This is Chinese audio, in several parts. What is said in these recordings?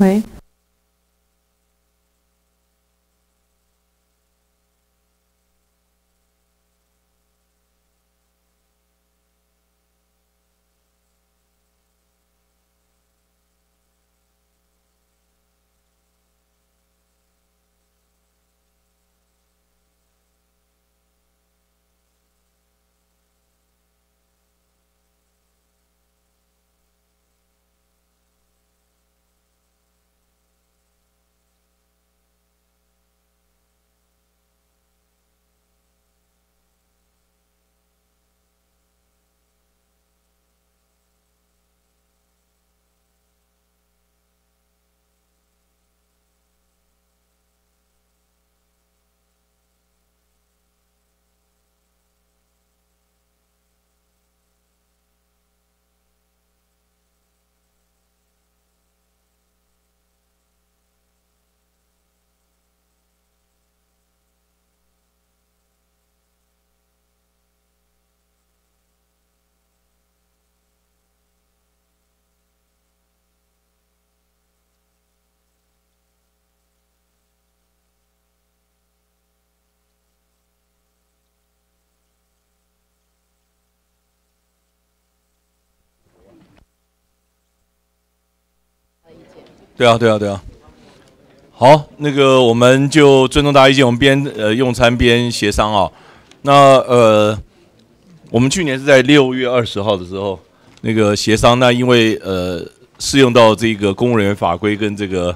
回。 对啊。好，那个我们就尊重大家意见，我们边用餐边协商啊。那我们去年是在6月20号的时候那个协商，那因为适用到这个公务人员法规跟这个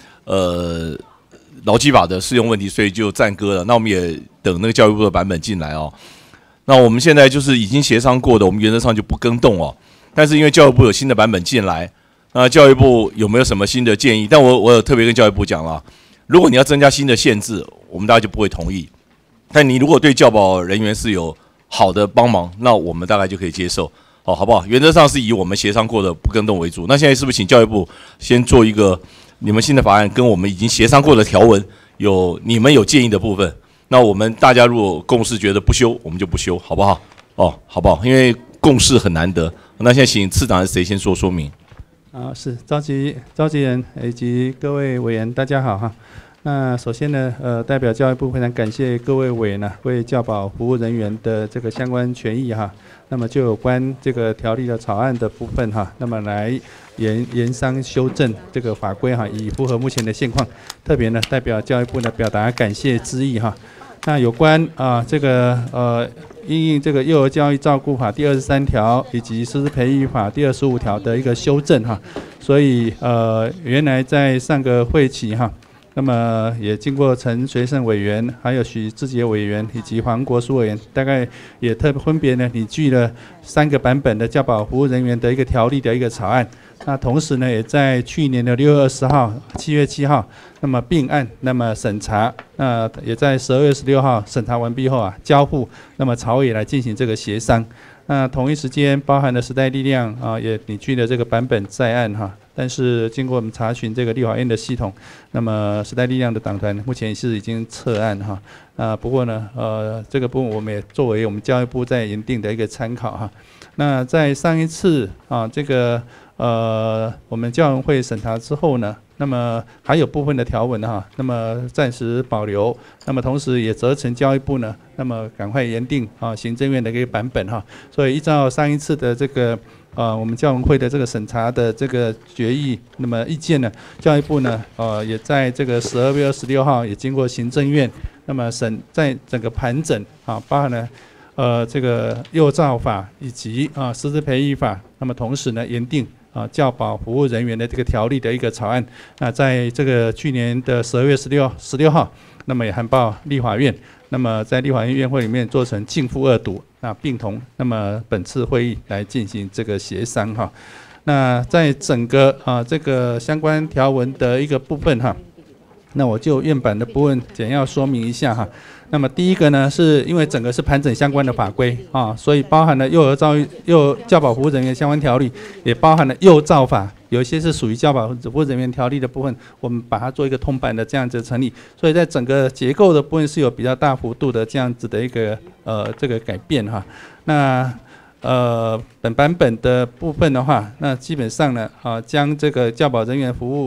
劳基法的适用问题，所以就暂搁了。那我们也等那个教育部的版本进来哦。那我们现在就是已经协商过的，我们原则上就不更动哦。但是因为教育部有新的版本进来。那教育部有没有什么新的建议？但我有特别跟教育部讲了，如果你要增加新的限制，我们大家就不会同意。但你如果对教保人员是有好的帮忙，那我们大概就可以接受，好不好？原则上是以我们协商过的不更动为主。那现在是不是请教育部先做一个你们新的法案跟我们已经协商过的条文你们有建议的部分？那我们大家如果共识觉得不修，我们就不修，好不好？好不好？因为共识很难得。那现在请次长还是谁先说明？ 是召集人以及各位委员，大家好哈。那首先呢，代表教育部非常感谢各位委员呢为教保服务人员的这个相关权益哈。那么就有关这个条例的草案的部分哈，那么来研商修正这个法规哈，以符合目前的现况。特别呢，代表教育部呢表达感谢之意哈。那有关这个因应这个幼儿教育照顾法第23条以及师资培育法第25条的一个修正哈，所以原来在上个会期哈，那么也经过陈随胜委员、还有许志杰委员以及黄国书委员，大概也分别呢拟具了3个版本的教保服务人员的一个条例的一个草案。那同时呢，也在去年的6月20号、7月7号，那么并案，那么审查，那也在12月16号审查完毕后交付，那么朝野来进行这个协商。那同一时间，包含了时代力量也拟具了这个版本在案哈。但是经过我们查询这个立法院的系统，那么时代力量的党团目前是已经撤案哈。不过呢，这个部分我们也作为我们教育部在研定的一个参考哈。那在上一次这个我们教委会审查之后呢，那么还有部分的条文那么暂时保留，那么同时也责成教育部呢，那么赶快研定行政院的一个版本所以依照上一次的这个我们教委会的这个审查的这个决议，那么意见呢，教育部呢也在这个12月26号也经过行政院，那么在整个盘整包含了这个幼照法以及师资培育法，那么同时呢研定教保服务人员的这个条例的一个草案，那在这个去年的12月16号，那么也函报立法院，那么在立法院院会里面做成逕付2读，那并同那么本次会议来进行这个协商那在整个这个相关条文的一个部分那我就院版的部分简要说明一下那么第一个呢，是因为整个是盘整相关的法规所以包含了幼教保服务人员相关条例，也包含了幼照法，有一些是属于教保服务人员条例的部分，我们把它做一个通版的这样子成立，所以在整个结构的部分是有比较大幅度的这样子的一个这个改变那本版本的部分的话，那基本上呢将这个教保人员服务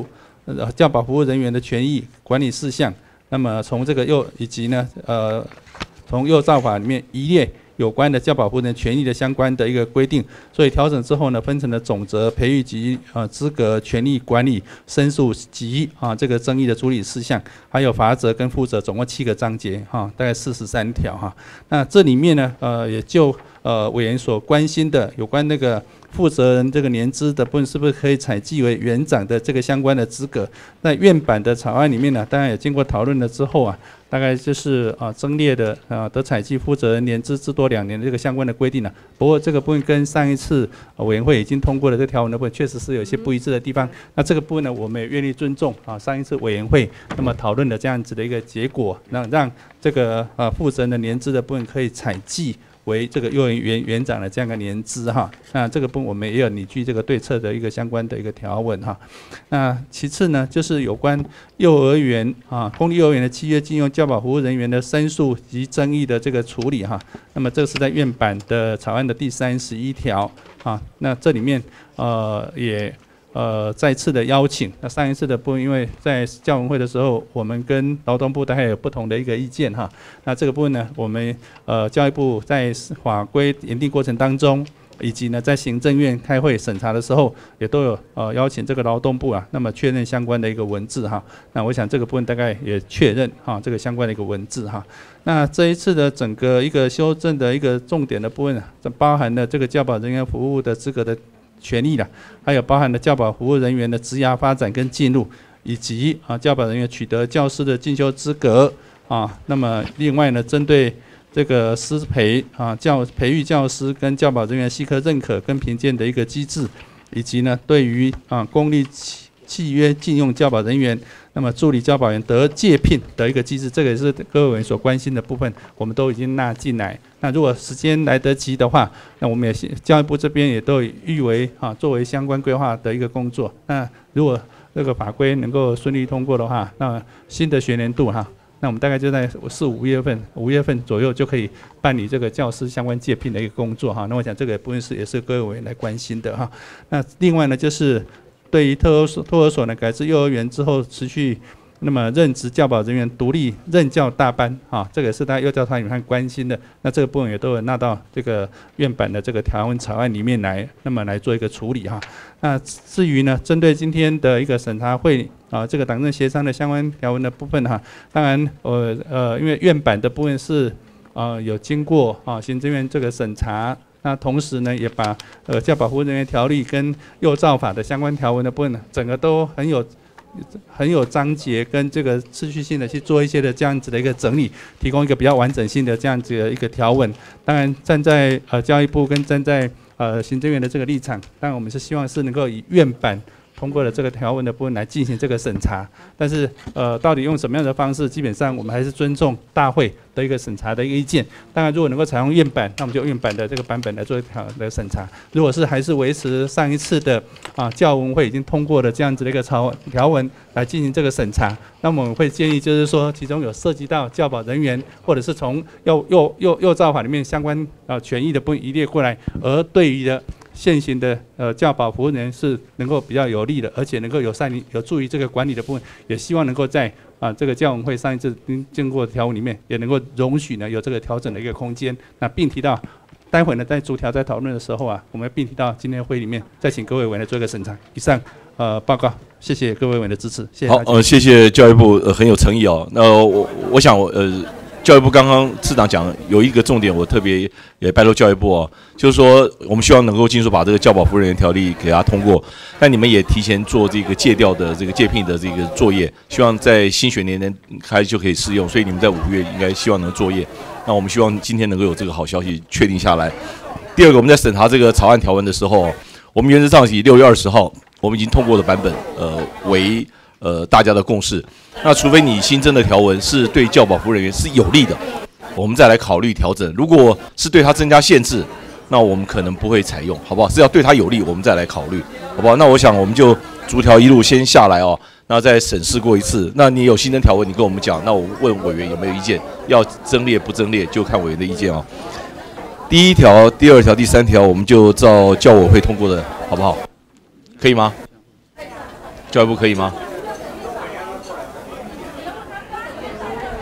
教保服务人员的权益管理事项，那么从这个以及呢从幼教法里面一列有关的教保服务人员权益的相关的一个规定，所以调整之后呢，分成了总则、培育及资格、权利管理、申诉及这个争议的处理事项，还有罚则跟负责，总共7个章节大概43条那这里面呢也就委员所关心的有关那个负责人这个年资的部分，是不是可以采计为园长的这个相关的资格？在院版的草案里面呢，当然也经过讨论了之后大概就是增列的得采计负责人年资至多2年的这个相关的规定不过这个部分跟上一次委员会已经通过的这条文的部分，确实是有一些不一致的地方。那这个部分呢，我们也愿意尊重上一次委员会那么讨论的这样子的一个结果，让这个负责人的年资的部分可以采计为这个幼儿园园长的这样一个年资那这个部分我们也有拟具这个对策的一个相关的一个条文那其次呢，就是有关幼儿园公立幼儿园的契约禁用教保服务人员的申诉及争议的这个处理那么这是在院版的草案的第31条那这里面也再次的邀请，那上一次的部分，因为在教文会的时候，我们跟劳动部大概有不同的一个意见那这个部分呢，我们教育部在法规研定过程当中，以及呢在行政院开会审查的时候，也都有邀请这个劳动部那么确认相关的一个文字那我想这个部分大概也确认这个相关的一个文字那这一次的整个一个修正的一个重点的部分这包含了这个教保人员服务的资格的权利还有包含了教保服务人员的职涯发展跟进入，以及教保人员取得教师的进修资格那么另外呢，针对这个师培培育教师跟教保人员系科认可跟评鉴的一个机制，以及呢对于公立契约禁用教保人员，那么助理教保员得借聘的一个机制，这个也是各位委员所关心的部分，我们都已经纳进来。那如果时间来得及的话，那我们也教育部这边也都预为作为相关规划的一个工作。那如果这个法规能够顺利通过的话，那新的学年度那我们大概就在5月份左右就可以办理这个教师相关借聘的一个工作那我想这个部分也是各位委员来关心的那另外呢，就是对于托儿所呢改制幼儿园之后持续那么任职教保人员独立任教大班这个也是大家幼教团里面关心的。那这个部分也都有纳到这个院版的这个条文草案里面来，那么来做一个处理那至于呢，针对今天的一个审查会这个党政协商的相关条文的部分当然因为院版的部分是有经过行政院这个审查。那同时呢，也把教保服务人员条例跟幼教法的相关条文的部分整个都很有章节跟这个次序性的去做一些的这样子的一个整理，提供一个比较完整性的这样子的一个条文。当然，站在教育部跟站在行政院的这个立场，当然我们是希望是能够以院版通过了这个条文的部分来进行这个审查，但是到底用什么样的方式，基本上我们还是尊重大会的一个审查的一个意见。当然，如果能够采用院版，那我们就院版的这个版本来做的审查。如果是还是维持上一次的教文会已经通过的这样子的一个条文来进行这个审查，那么我们会建议就是说，其中有涉及到教保人员或者是从幼教法里面相关权益的部分一列过来，而对于的现行的教保服务人员是能够比较有利的，而且能够有助于这个管理的部分，也希望能够在这个教文会上一次经过的条文里面，也能够容许呢有这个调整的一个空间。那并提到，待会呢在逐条在讨论的时候我们并提到今天会里面再请各位委员来做一个审查。以上报告，谢谢各位委员的支持，谢谢大家。 好，谢谢教育部很有诚意那我想教育部刚刚次长讲有一个重点，我特别也拜托教育部就是说我们希望能够尽速把这个教保服务人员条例给它通过，但你们也提前做这个借调的这个借聘的这个作业，希望在新学年开始就可以适用，所以你们在5月应该希望能作业。那我们希望今天能够有这个好消息确定下来。第二个，我们在审查这个草案条文的时候，我们原则上以6月20号我们已经通过的版本为大家的共识。那除非你新增的条文是对教保服务人员是有利的，我们再来考虑调整。如果是对他增加限制，那我们可能不会采用，好不好？是要对他有利，我们再来考虑，好不好？那我想我们就逐条一路先下来那再审视过一次。那你有新增条文，你跟我们讲，那我问委员有没有意见，要增列不增列就看委员的意见第1条、第2条、第3条，我们就照教委会通过的，好不好？可以吗？教育部可以吗？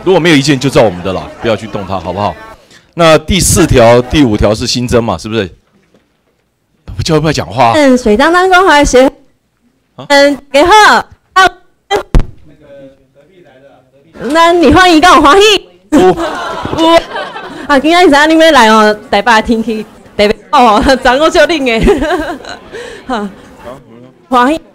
如果没有意见就照我们的啦，不要去动它，好不好？那第4条、第5条是新增嘛，是不是？教育部要讲话。 水当当关怀学，给好。那你欢迎跟我欢喜。今仔日你要来哦，台北天气特别好哦，昨我就冷的。欢喜。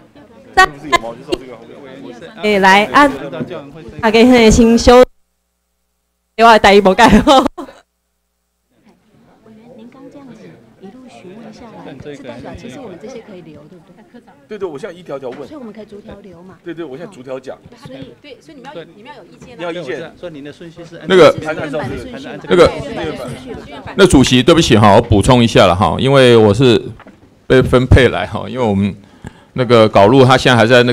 来啊！大家先休。我的台语无改好。 您刚这样子一路询问下来，是代表其实我们这些可以留，对不对？ 对，我现在一条条问。 所以我们可以逐条留嘛。 对，我现在逐条讲。 所以你们要有意见。 你要意见。 说您的顺序是那个那主席，对不起哈，我补充一下了哈，因为我是被分配来哈，因为我们那个搞路他现在还在那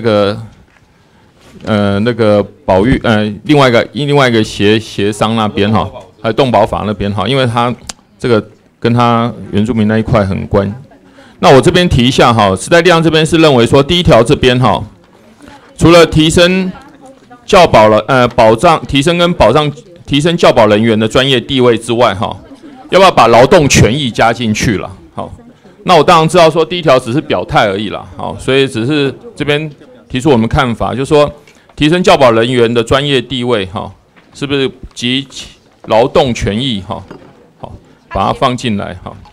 个保育另外一个协商那边哈，还有动保法那边哈，因为他这个跟他原住民那一块很关。那我这边提一下哈，时代力量这边是认为说，第1条这边哈，除了提升教保了保障提升跟保障提升教保人员的专业地位之外哈，要不要把劳动权益加进去了？好，那我当然知道说第1条只是表态而已啦，好，所以只是这边提出我们看法，就是说提升教保人员的专业地位哈，是不是及劳动权益哈？好，把它放进来哈。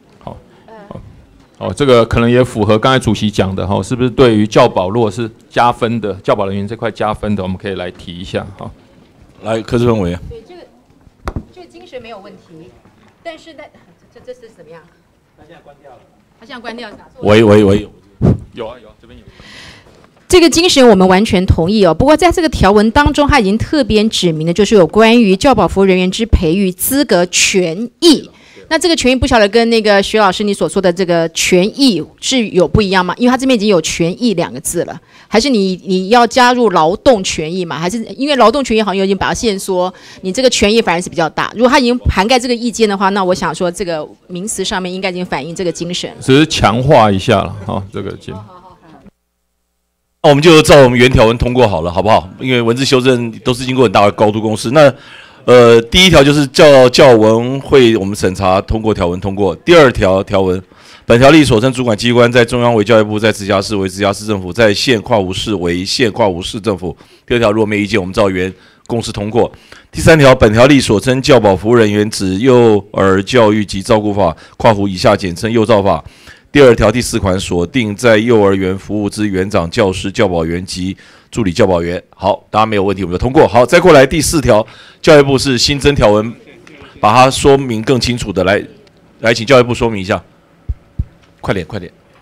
这个可能也符合刚才主席讲的哈，是不是对于教保如果是加分的教保人员这块加分的，我们可以来提一下哈。 来，柯志芬委员。 对，这个精神没有问题，但是这是怎么样？他现在关掉了。他现在关掉了。 喂， 有啊，这边有。 这个精神我们完全同意哦。不过在这个条文当中，它已经特别指明的就是有关于教保服务人员之培育资格权益。那这个权益不晓得跟那个徐老师你所说的这个权益是有不一样吗？因为他这边已经有权益2个字了，还是你要加入劳动权益嘛？还是因为劳动权益好像已经表现说你这个权益反而是比较大？如果他已经涵盖这个意见的话，那我想说这个名词上面应该已经反映这个精神， 只是强化一下了哈，这个精。 那我们就照我们原条文通过好了，好不好？因为文字修正都是经过很大的高度公识。那第1条就是教文会我们审查通过条文通过。第2条条文，本条例所称主管机关在中央为教育部，在直辖市为直辖市政府，在县跨无市为县跨无市政府。第2条如果没意见，我们照原公示通过。第3条，本条例所称教保服务人员指幼儿教育及照顾法跨湖以下简称幼照法。第2条第4款锁定在幼儿园服务之园长、教师、教保员及助理教保员。好，大家没有问题，我们就通过。好，再过来第4条，教育部是新增条文，把它说明更清楚的来，请教育部说明一下。快点，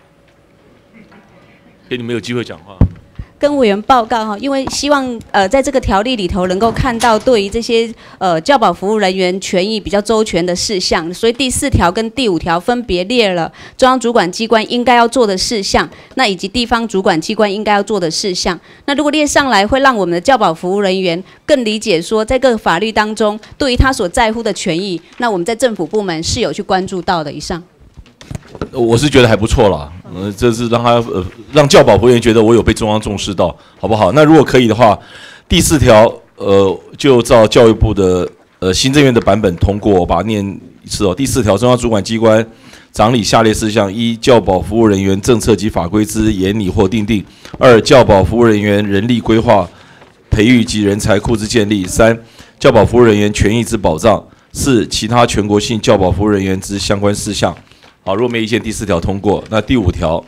给你们有机会讲话。 跟委员报告哈，因为希望在这个条例里头能够看到对于这些教保服务人员权益比较周全的事项，所以第4条跟第5条分别列了中央主管机关应该要做的事项，那以及地方主管机关应该要做的事项。那如果列上来，会让我们的教保服务人员更理解说，在各个法律当中，对于他所在乎的权益，那我们在政府部门是有去关注到的。以上。 我是觉得还不错啦，这是让教保服务员觉得我有被中央重视到，好不好？那如果可以的话，第4条就照教育部的行政院的版本通过，我把它念一次哦。第4条，中央主管机关掌理下列事项：一、教保服务人员政策及法规之研拟或订定；二、教保服务人员人力规划、培育及人才库之建立；三、教保服务人员权益之保障；四、其他全国性教保服务人员之相关事项。好，如果没意见，第4条通过。那第5条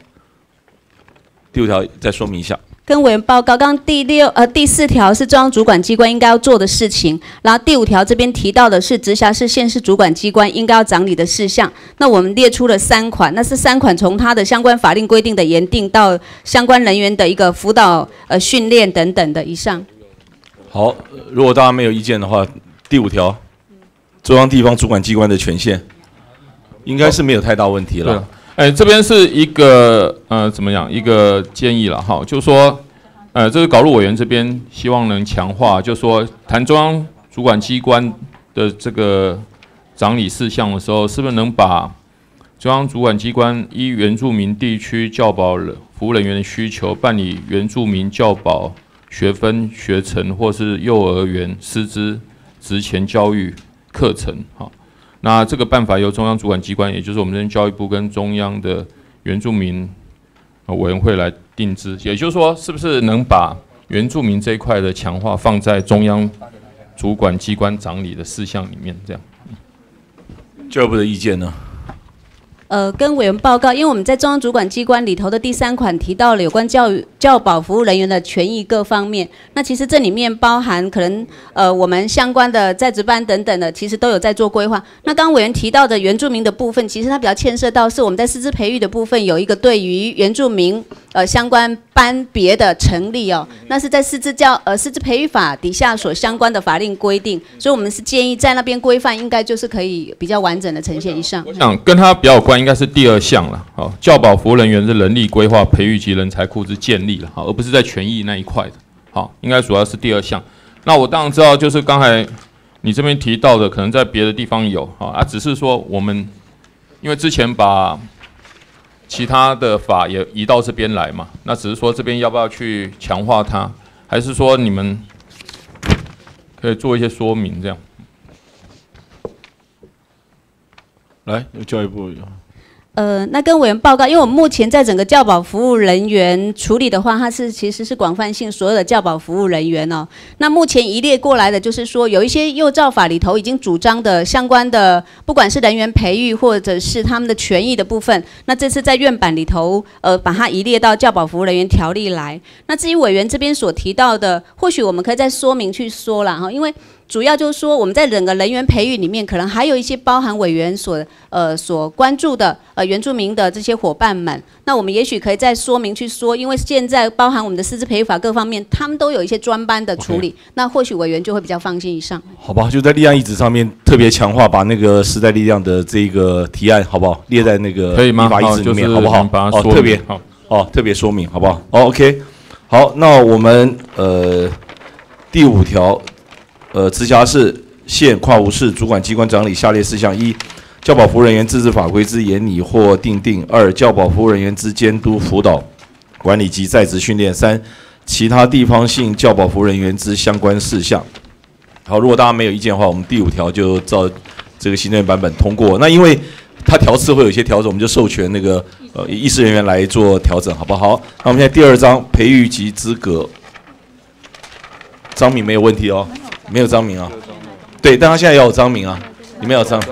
再说明一下。 跟委员报告，刚刚第4条是中央主管机关应该要做的事情，然后第5条这边提到的是直辖市、县市主管机关应该要掌理的事项。那我们列出了3款，那是3款从它的相关法令规定的研定到相关人员的一个辅导、训练等等的。以上。 好，如果大家没有意见的话，第5条，中央地方主管机关的权限。应该是没有太大问题了。 这边是一个怎么样一个建议了哈，就是说这个稿录委员这边希望能强化，就是说谈中央主管机关的这个掌理事项的时候，是不是能把中央主管机关依原住民地区教保服务人员的需求，办理原住民教保学分、学程或是幼儿园师资职前教育课程。好，那这个办法由中央主管机关，也就是我们教育部跟中央的原住民委员会来定制。也就是说，是不是能把原住民这一块的强化放在中央主管机关掌理的事项里面？这样。 教育部的意见呢？ 跟委员报告，因为我们在中央主管机关里头的第3款提到了有关教保服务人员的权益各方面。那其实这里面包含可能我们相关的在职班等等的，其实都有在做规划。那刚刚委员提到的原住民的部分，其实它比较牵涉到是我们在师资培育的部分有一个对于原住民相关班别的成立哦，那是在师资培育法底下所相关的法令规定，所以我们是建议在那边规范，应该就是可以比较完整的呈现以上。 我想跟它比较有关。应该是第2项了，好，教保服务人员是人力规划、培育及人才库之建立了，好，而不是在权益那一块的，好，应该主要是第2项。那我当然知道，就是刚才你这边提到的，可能在别的地方有，啊，只是说我们因为之前把其他的法也移到这边来嘛，那只是说这边要不要去强化它，还是说你们可以做一些说明这样？ 来，教育部。 那跟委员报告，因为我们目前在整个教保服务人员处理的话，它其实是广泛性所有的教保服务人员哦。那目前一列过来的，就是说有一些幼教法里头已经主张的相关的，不管是人员培育或者是他们的权益的部分，那这次在院版里头，把它移列到教保服务人员条例来。那至于委员这边所提到的，或许我们可以再说明去说啦哈，因为主要就是说，我们在整个人员培育里面，可能还有一些包含委员所关注的原住民的这些伙伴们，那我们也许可以再说明去说，因为现在包含我们的师资培育法各方面，他们都有一些专班的处理，那或许委员就会比较放心以上。 好吧，就在立案议旨上面特别强化，把那个时代力量的这个提案，好不好？列在那个立法议旨里面，好不好？特别特别说明，好不好？OK， 好，那我们第5条。直辖市、县、跨无市主管机关掌理下列事项：1、教保服务人员自治法规之研拟或订定；2、教保服务人员之监督、辅导、管理及在职训练； 3、其他地方性教保服务人员之相关事项。好，如果大家没有意见的话，我们第5条就照这个行政院版本通过。那因为它条次会有一些调整，我们就授权那个议事人员来做调整，好不好？那我们现在第2章培育及资格，章名没有问题哦。没有章名啊，对，但他现在要有章名啊，你们有章，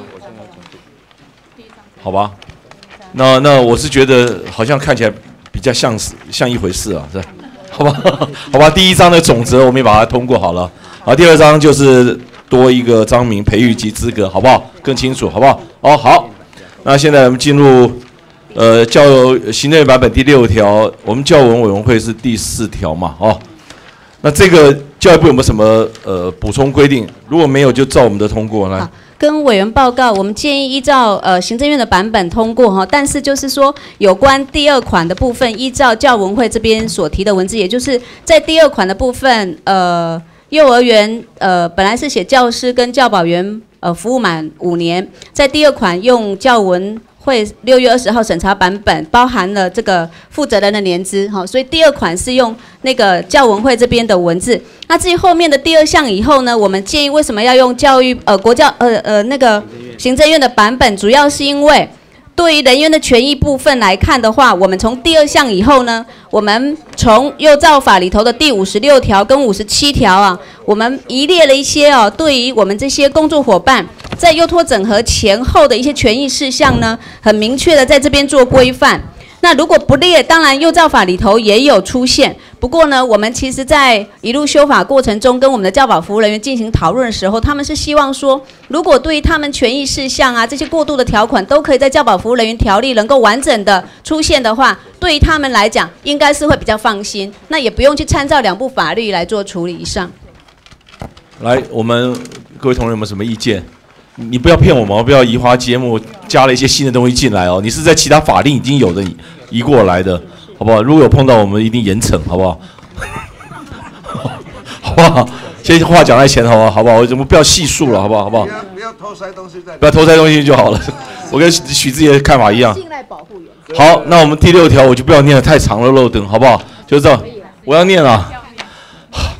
好吧？那我是觉得好像看起来比较像一回事啊，是吧？好吧，好吧，第1章的总则我们也把它通过好了，好，第2章就是多一个章名，培育及资格，好不好？更清楚，好不好？哦，好，那现在我们进入行政院版本第6条，我们教文委员会是第4条嘛，哦。那这个教育部有没有什么补充规定？如果没有，就照我们的通过来。 好，跟委员报告，我们建议依照行政院的版本通过哈，但是就是说有关第2款的部分，依照教文会这边所提的文字，也就是在第2款的部分，幼儿园本来是写教师跟教保员服务满5年，在第2款用教文会6月20号审查版本包含了这个负责人的年资，好，所以第2款是用那个教文会这边的文字。那至于后面的第2项以后呢，我们建议为什么要用国教那个行政院的版本，主要是因为对于人员的权益部分来看的话，我们从第2项以后呢，我们从幼教法里头的第56条跟57条啊，我们移列了一些对于我们这些工作伙伴在幼托整合前后的一些权益事项呢，很明确的在这边做规范。那如果不列，当然幼教法里头也有出现。不过呢，我们其实在一路修法过程中，跟我们的教保服务人员进行讨论的时候，他们是希望说，如果对于他们权益事项啊这些过渡的条款都可以在教保服务人员条例能够完整的出现的话，对于他们来讲应该是会比较放心，那也不用去参照2部法律来做处理以上。 来，我们各位同仁有没有什么意见？你不要骗我们，不要移花接木，加了一些新的东西进来哦。你是在其他法令已经有的移过来的，好不好？如果有碰到，我们一定严惩，好不好？好不好？先话讲在前头，好不好？我们不要细数了，好不好？好不好？ 不要偷塞东西在。 不要偷塞东西就好了。我跟许志杰的看法一样。信赖保护员。好，那我们第6条我就不要念了，太长了漏灯，好不好？就这样，我要念了。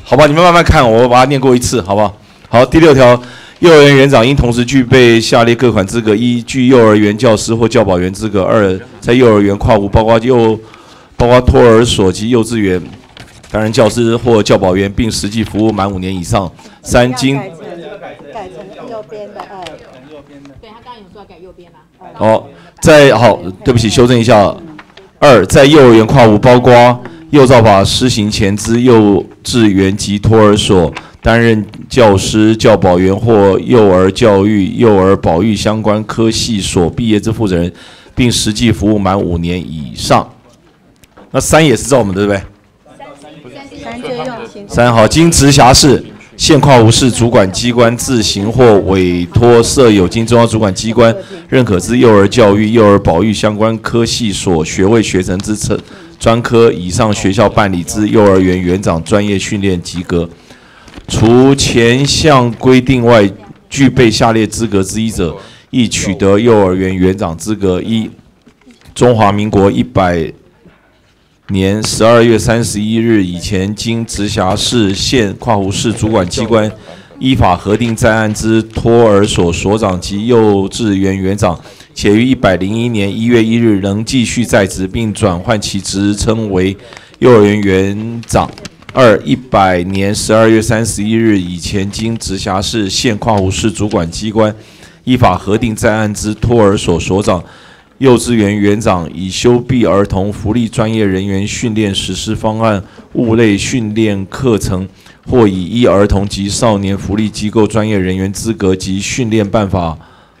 好吧，你们慢慢看，我把它念过一次，好不好？好，第6条，幼儿园园长应同时具备下列各款资格：一、具幼儿园教师或教保员资格；二、在幼儿园跨无包括托儿所及幼稚园担任教师或教保员，并实际服务满5年以上；三、经改成右边的2。 对他刚刚有说要改右边啦。 好，对不起，修正一下。2、在幼儿园跨无包括幼教法施行前之幼稚园及托儿所担任教师、教保员或幼儿教育、幼儿保育相关科系所毕业之负责人，并实际服务满5年以上。那3也是照我们的，对不对 3就用 ？3好，经直辖市、县跨无市主管机关自行或委托设有经中央主管机关认可之幼儿教育、幼儿保育相关科系所学位学程之专科以上学校办理之幼儿园园长专业训练及格。除前项规定外，具备下列资格之一者，亦取得幼儿园园长资格：一、中华民国100年12月31日以前，经直辖市、县跨湖市主管机关依法核定在案之托儿所所长及幼稚园园长，且于101年1月1日仍继续在职，并转换其职称为幼儿园园长。2、100年12月31日以前，经直辖市、县跨湖市主管机关依法核定在案之托儿所所长、幼稚园园长，以修毕儿童福利专业人员训练实施方案、物类训练课程，或以依儿童及少年福利机构专业人员资格及训练办法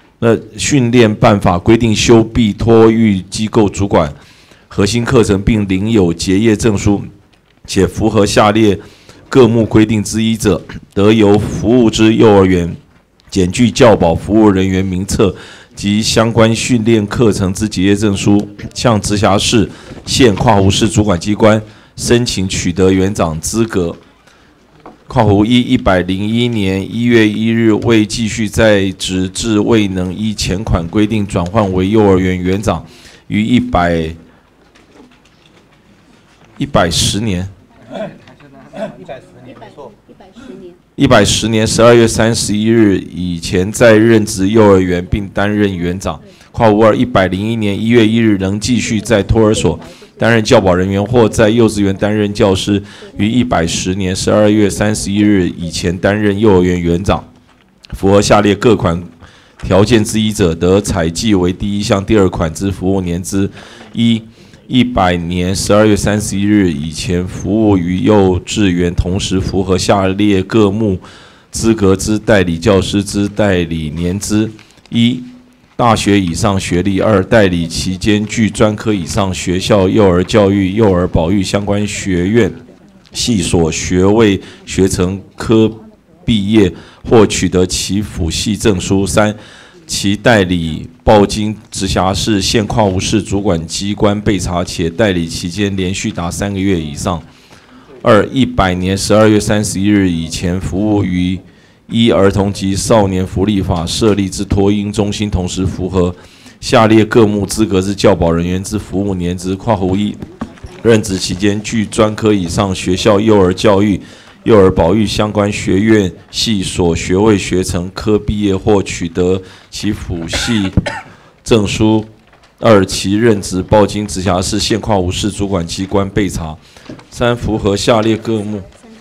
规定修毕托育机构主管核心课程，并领有结业证书，且符合下列各目规定之一者，得由服务之幼儿园检具教保服务人员名册及相关训练课程之结业证书，向直辖市、县跨湖市主管机关申请取得园长资格。括弧101年1月1日未继续在职至未能依前款规定转换为幼儿园园长，于110年110年12月31日以前在任职幼儿园并担任园长。括弧2 101年1月1日仍继续在托儿所担任教保人员或在幼稚园担任教师，于110年12月31日以前担任幼儿园园长。符合下列各款条件之一者，得采计为第1项第2款之服务年资：一、100年12月31日以前服务于幼稚园，同时符合下列各目资格之代理教师之代理年资：一、大学以上学历；二、代理期间具专科以上学校幼儿教育、幼儿保育相关学院系所学位学程科毕业或取得其辅系证书；三、其代理报经直辖市、县跨湖市主管机关备查，且代理期间连续达3个月以上；二、100年12月31日以前服务于依儿童及少年福利法设立之托婴中心，同时符合下列各目资格之教保人员之服务年资：括弧1、任职期间具专科以上学校幼儿教育、幼儿保育相关学院系所学位学程科毕业或取得其辅系证书；二、其任职报经直辖市、县跨湖市主管机关备查；三、符合下列各目。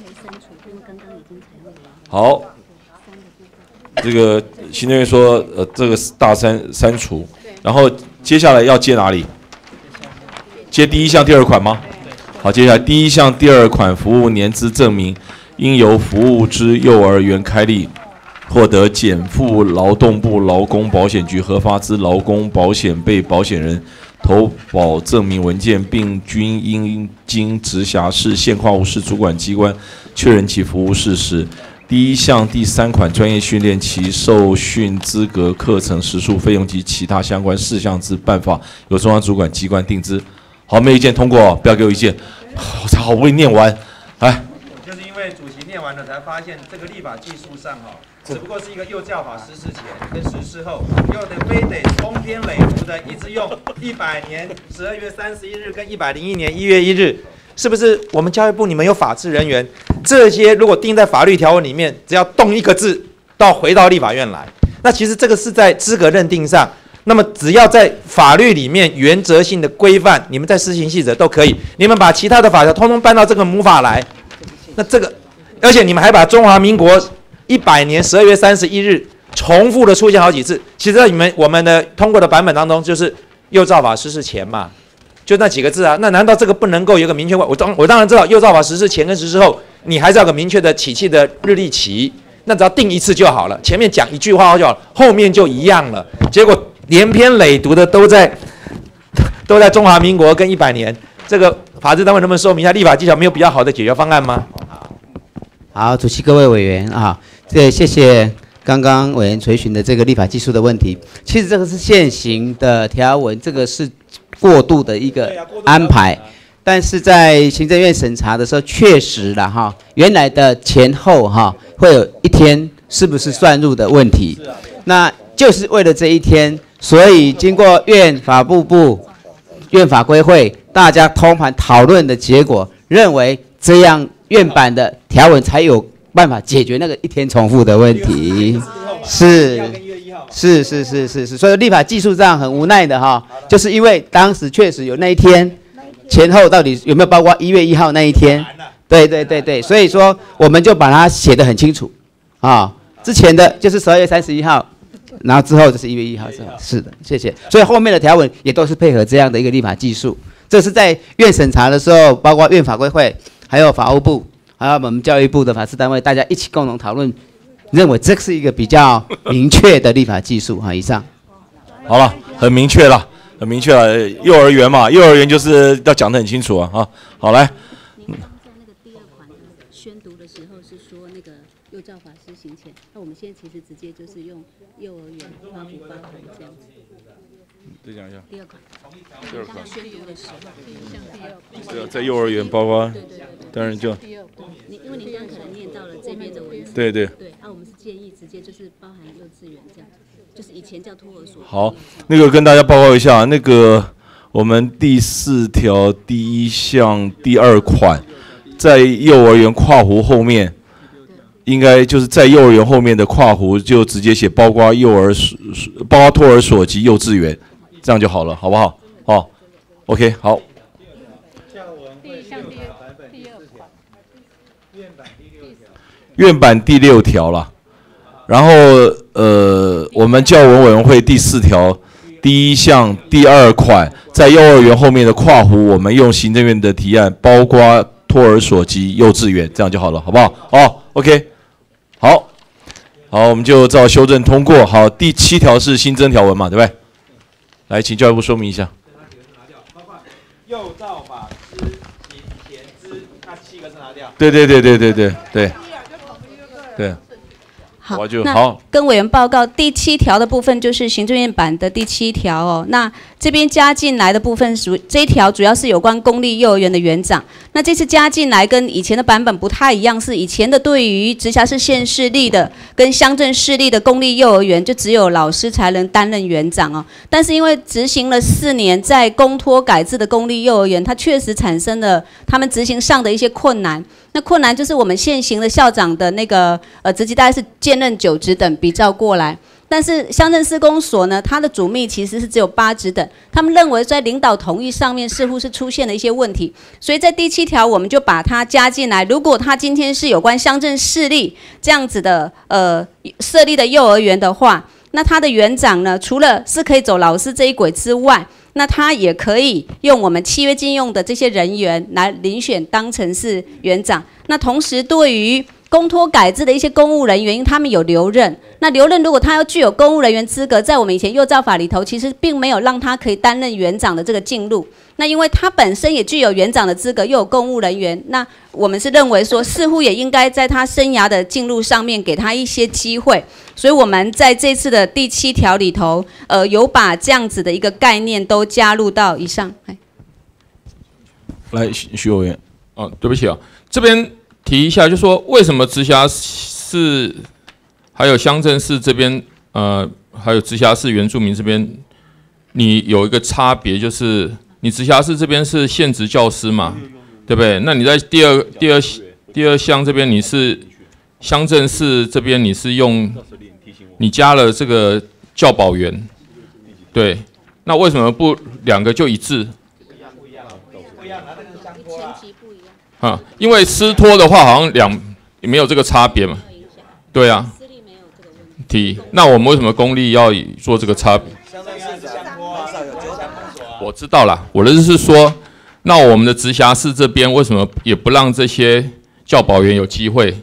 好。这个行政院说，这个大删除，然后接下来要接哪里？接第1项第2款吗？好，接下来第1项第2款服务年资证明，应由服务之幼儿园开立，获得减负劳动部劳工保险局核发之劳工保险被保险人投保证明文件，并均应经直辖市、县跨湖市主管机关确认其服务事实。第1项第3款专业训练其受训资格、课程时数、费用及其他相关事项之办法，由中央主管机关定之。好，没有意见通过，不要给我意见。我才好不容易念完，来。 就是因为主席念完了，才发现这个立法技术上只不过是一个幼教法实施前跟实施后，又得非得通篇累牍的一直用100年12月31日跟101年1月1日，是不是？我们教育部你们有法制人员， 这些如果定在法律条文里面，只要动一个字，都要回到立法院来。那其实这个是在资格认定上，那么只要在法律里面原则性的规范，你们在施行细则都可以。你们把其他的法条通通搬到这个母法来，那这个，而且你们还把中华民国100年12月31日重复的出现好几次。其实在我们的通过的版本当中，就是幼造法实施前嘛，就那几个字啊。那难道这个不能够有个明确？我当然知道幼造法实施前跟实施后，你还是要有个明确的起讫的日历期。那只要定一次就好了，前面讲一句话就好了，后面就一样了。结果连篇累牍的都在中华民国跟100年，这个法制单位能不能说明一下立法技巧没有比较好的解决方案吗？ 好，主席各位委员啊，谢谢刚刚委员垂询的这个立法技术的问题。其实这个是现行的条文，这个是过渡的一个安排。但是在行政院审查的时候，确实啦哈，原来的前后哈会有一天是不是算入的问题，那就是为了这一天，所以经过院法部部、院法规会大家通盘讨论的结果，认为这样院版的条文才有办法解决那个一天重复的问题。是，所以立法技术上很无奈的哈，就是因为当时确实有那一天。前后到底有没有包括1月1号那一天？对，所以说我们就把它写得很清楚啊。之前的就是12月31号，然后之后就是1月1号，是的，谢谢。所以后面的条文也都是配合这样的一个立法技术。这是在院审查的时候，包括院法规会、还有法务部、还有我们教育部的法制单位，大家一起共同讨论，认为这是一个比较明确的立法技术哈。以上， 好了，很明确了。很明确了，幼儿园嘛，幼儿园就是要讲得很清楚啊。好，来。 您刚在那个第2款宣读的时候是说那个幼教法施行前，那我们现在其实直接就是用幼儿园包含这样子。 再讲一下。 第2款。第2款宣读的时候， 对啊，在幼儿园包括，当然就。 因为您刚可能念到了这边的文字。 对。 我们是建议直接就是包含幼稚园这样。就是以前叫托儿所。 好，那个跟大家报告一下，那个我们第4条第1项第2款，在幼儿园括弧后面，应该就是在幼儿园后面的括弧就直接写包括托儿所及幼稚园，这样就好了，好不好？哦 ，OK， 好。院版第6条了。然后我们教文委员会第4条第1项第2款，在幼儿园后面的括弧，我们用行政院的提案，包括托儿所及幼稚园，这样就好了，好不好？哦 ，OK， 好，我们就照修正通过。好，第7条是新增条文嘛，对不对？来，请教育部说明一下。 包括幼造法施行前之那7个字拿掉。对。 好，那跟委员报告第7条的部分就是行政院版的第7条哦。那这边加进来的部分这一条主要是有关公立幼儿园的园长。那这次加进来跟以前的版本不太一样，是以前的对于直辖市县市立的跟乡镇市立的公立幼儿园，就只有老师才能担任园长哦。但是因为执行了4年，在公托改制的公立幼儿园，它确实产生了他们执行上的一些困难。那困难就是我们现行的校长的那个职级大概是兼任9职等比照过来，但是乡镇施工所呢，它的主秘其实是只有8职等，他们认为在领导同意上面似乎是出现了一些问题，所以在第7条我们就把它加进来。如果他今天是有关乡镇市立这样子的设立的幼儿园的话，那他的园长呢，除了是可以走老师这一轨之外，那他也可以用我们契约禁用的这些人员来遴选当成是园长。那同时对于公托改制的一些公务人员，因为他们有留任，那留任如果他要具有公务人员资格，在我们以前幼造法里头，其实并没有让他可以担任园长的这个进入。那因为他本身也具有园长的资格，又有公务人员，那我们是认为说，似乎也应该在他生涯的进入上面给他一些机会。所以我们在这次的第7条里头，有把这样子的一个概念都加入到以上。 来，徐委员。 哦，对不起啊，这边提一下，就说为什么直辖市还有乡镇市这边，还有直辖市原住民这边，你有一个差别，就是你直辖市这边是现职教师嘛，对不对？那你在第二第二项这边你是乡镇市这边你是用你加了这个教保员，对，那为什么不两个就一致？不一样，那个是相托啦。啊，因为私托的话好像没有这个差别嘛。对啊。那我们为什么公立要做这个差别？我知道啦，我的意思是说，那我们的直辖市这边为什么也不让这些教保员有机会？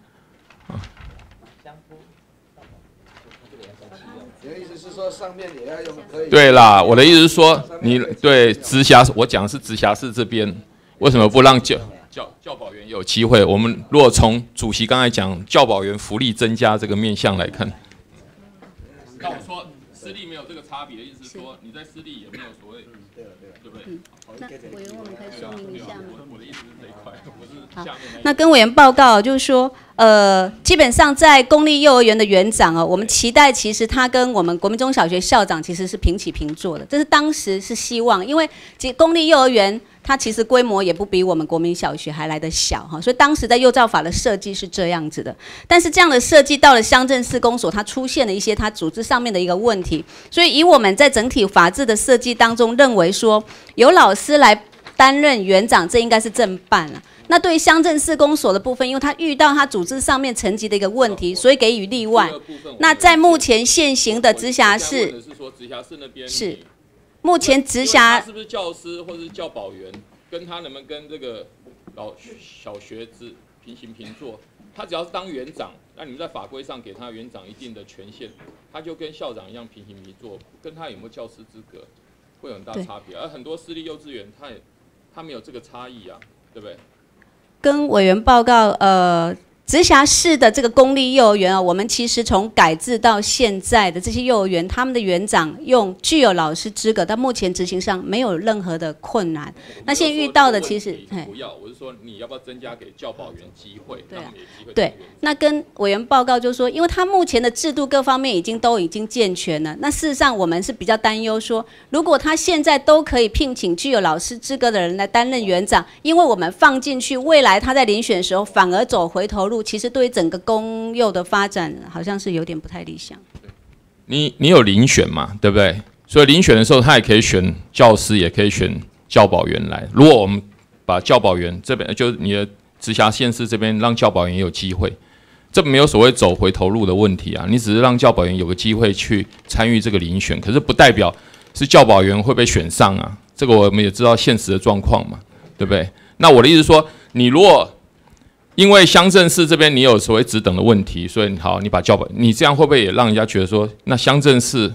你的意思是说上面也要用可以？ 对啦，我的意思是说，你对直辖，我讲的是直辖市这边，为什么不让教保员有机会？我们如果从主席刚才讲教保员福利增加这个面向来看，那我说私立没有这个差别的意思是说，你在私立也没有所谓，对不对？ 那委员，我们可以说明一下吗？ 我的意思是这一块，不是下面那跟委员报告就是说，基本上在公立幼儿园的园长我们期待其实他跟我们国民中小学校长其实是平起平坐的，这是当时是希望，因为公立幼儿园它其实规模也不比我们国民小学还来得小哈，所以当时在幼教法的设计是这样子的。但是这样的设计到了乡镇市公所，它出现了一些它组织上面的一个问题，所以以我们在整体法制的设计当中认为说，由老师来担任园长，这应该是正办了。那对于乡镇市公所的部分，因为它遇到它组织上面层级的一个问题，所以给予例外。那在目前现行的直辖市，是目前直辖是不是教师或者是教保员，跟他能不能跟这个小学子平行平坐？他只要是当园长，那你们在法规上给他园长一定的权限，他就跟校长一样平行平坐，跟他有没有教师资格会有很大差别。而很多私立幼稚园，他没有这个差异啊，对不对？ 跟委员报告，直辖市的这个公立幼儿园我们其实从改制到现在的这些幼儿园，他们的园长具有老师资格，到目前执行上没有任何的困难。那现在遇到的其实不要，我是说你要不要增加给教保员机会，让他们有机会。 对，那跟委员报告就是说，因为他目前的制度各方面都已经健全了，那事实上我们是比较担忧说，如果他现在都可以聘请具有老师资格的人来担任园长，因为我们放进去，未来他在遴选的时候反而走回头路。其实对于整个公幼的发展，好像是有点不太理想。 你有遴选嘛，对不对？所以遴选的时候，他也可以选教师，也可以选教保员来。如果我们把教保员这边，就是你的直辖县市这边，让教保员也有机会，这没有所谓走回头路的问题啊。你只是让教保员有个机会去参与这个遴选，可是不代表是教保员会被选上啊。这个我们也知道现实的状况嘛，对不对？那我的意思是说，你如果因为乡镇市这边你有所谓职等的问题，所以好，你把教保，你这样会不会也让人家觉得说，那乡镇市，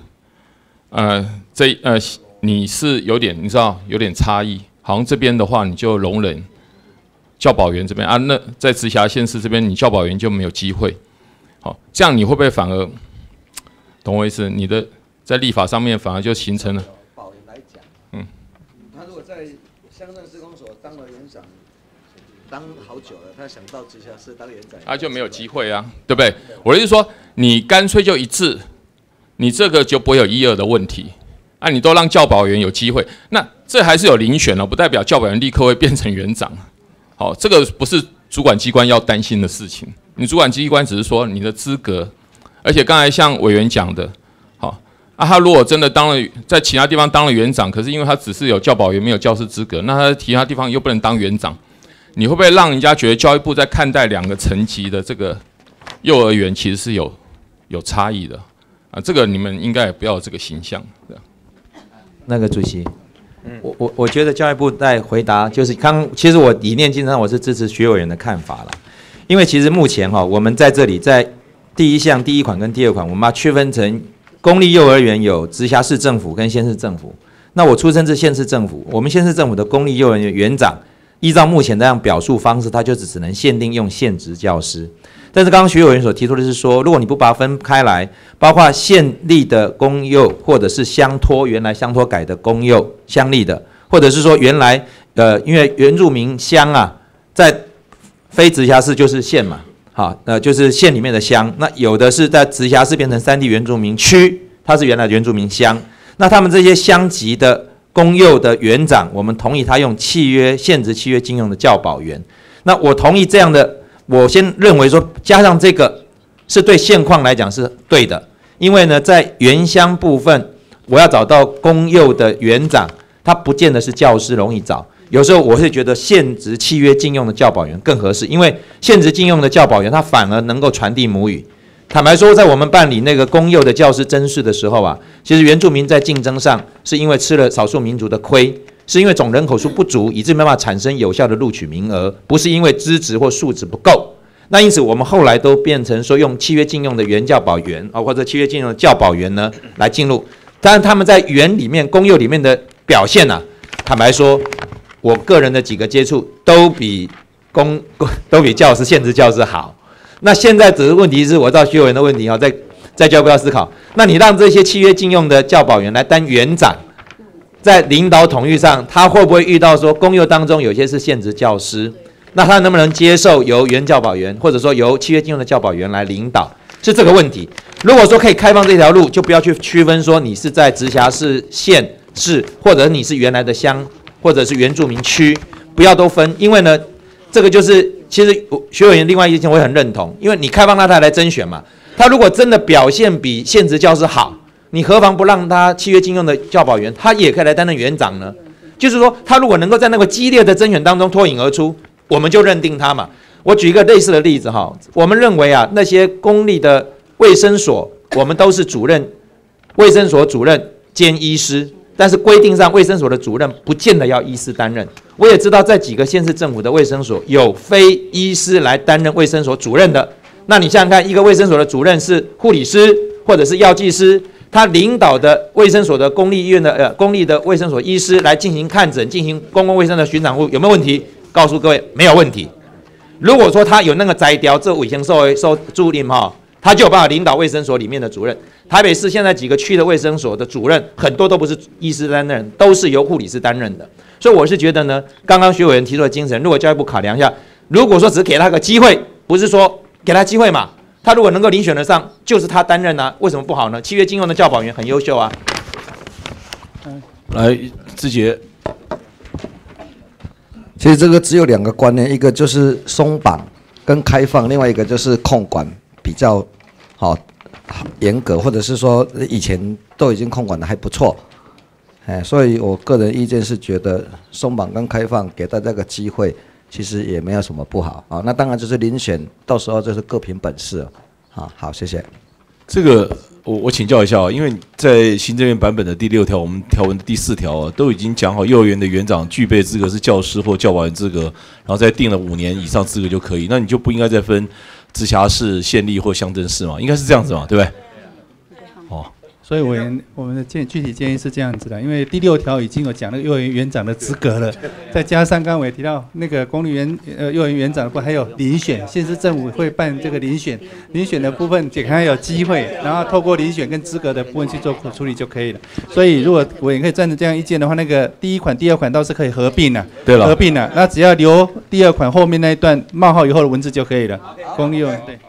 你是有点，你知道有点差异，好像这边的话你就容忍教保员这边啊，那在直辖县市这边你教保员就没有机会，好，这样你会不会反而，懂我意思？你的在立法上面反而就形成了。 保员来讲，他如果在乡镇市公所当了园长。当好久了，他想到直辖市当园长， 他就没有机会啊，对不对？我的意思说，你干脆就一致，你这个就不会有1、2的问题啊。你都让教保员有机会，那这还是有遴选哦，不代表教保员立刻会变成园长。好，这个不是主管机关要担心的事情。你主管机关只是说你的资格，而且刚才像委员讲的，好啊，他如果真的当了在其他地方当了园长，可是因为他只是有教保员没有教师资格，那他在其他地方又不能当园长。你会不会让人家觉得教育部在看待2个层级的这个幼儿园其实是有差异的啊？这个你们应该也不要有这个形象。 那个主席，我觉得教育部在回答就是其实我理念基本上我是支持徐委员的看法啦，因为其实目前我们在这里在第1项第1款跟第2款，我们把它区分成公立幼儿园有直辖市政府跟县市政府。那我出身自县市政府，我们县市政府的公立幼儿园园长。依照目前这样表述方式，他就只能限定用现职教师。但是刚刚徐委员所提出的是说，如果你不把它分开来，包括县立的公幼，或者是乡托原来乡托改的公幼乡立的，或者是说原来因为原住民乡啊，在非直辖市就是县嘛，好，就是县里面的乡，那有的是在直辖市变成3地原住民区，它是原来的原住民乡，那他们这些乡级的公幼的园长，我们同意他用现职契约禁用的教保员。 那我同意这样的，我先认为说加上这个是对现况来讲是对的，因为呢，在原乡部分，我要找到公幼的园长，他不见得是教师容易找。有时候我会觉得现职契约禁用的教保员更合适，因为现职禁用的教保员他反而能够传递母语。坦白说，在我们办理那个公幼的教师甄试的时候啊，其实原住民在竞争上是因为吃了少数民族的亏，是因为总人口数不足，以致没办法产生有效的录取名额，不是因为资质或素质不够。那因此，我们后来都变成说用契约禁用的原教保员啊，或者契约禁用的教保员呢来进入。当然，他们在园里面、公幼里面的表现啊，坦白说，我个人的几个接触都比教师现职教师好。那现在只是问题是我到学委员的问题啊，在教育部要思考。那你让这些契约禁用的教保员来当园长，在领导统御上，他会不会遇到说公幼当中有些是现职教师？那他能不能接受由原教保员或者说由契约禁用的教保员来领导？是这个问题。如果说可以开放这条路，就不要去区分说你是在直辖市、县市，或者你是原来的乡，或者是原住民区，不要都分，因为呢，这个就是其实学委员另外一件我也很认同，因为你开放他来甄选嘛，他如果真的表现比现职教师好，你何妨不让他契约禁用的教保员，他也可以来担任园长呢？就是说，他如果能够在那个激烈的甄选当中脱颖而出，我们就认定他嘛。我举一个类似的例子哈，我们认为啊，那些公立的卫生所，我们都是主任、卫生所主任兼医师，但是规定上卫生所的主任不见得要医师担任。我也知道在几个县市政府的卫生所有非医师来担任卫生所主任的。那你想想看，一个卫生所的主任是护理师或者是药剂师，他领导的卫生所的公立医院的公立的卫生所医师来进行看诊、进行公共卫生的巡场务，有没有问题？告诉各位，没有问题。如果说他有那个摘掉这卫生所主任哈，他就有办法领导卫生所里面的主任。台北市现在几个区的卫生所的主任很多都不是医师担任，都是由护理师担任的。所以我是觉得呢，刚刚学委员提出的精神，如果教育部考量一下，如果说只给他个机会，不是说给他机会嘛，他如果能够遴选得上，就是他担任啊，为什么不好呢？契约禁用的教保员很优秀啊。 来，志杰。 其实这个只有两个观念，一个就是松绑跟开放，另外一个就是控管比较好严格，或者是说以前都已经控管的还不错，所以我个人意见是觉得松绑跟开放给大家个机会，其实也没有什么不好啊。那当然就是遴选，到时候就是各凭本事啊。好，谢谢。 这个我请教一下，因为在行政院版本的第6条，我们条文的第4条都已经讲好，幼儿园的园长具备资格是教师或教保员资格，然后再定了5年以上资格就可以，那你就不应该再分直辖市、县立或乡镇市嘛？应该是这样子嘛，对不对？哦。 所以我们的具体建议是这样子的，因为第6条已经有讲那个幼儿园园长的资格了，再加上刚刚我也提到那个公立幼儿园园长的部分，还有遴选，县市政府会办这个遴选的部分，也还有机会，然后透过遴选跟资格的部分去做处理就可以了。所以如果我也可以站着这样意见的话，那个第1款、第2款倒是可以合并了， 对了， 合并了，那只要留第2款后面那一段冒号以后的文字就可以了。公立幼儿园对。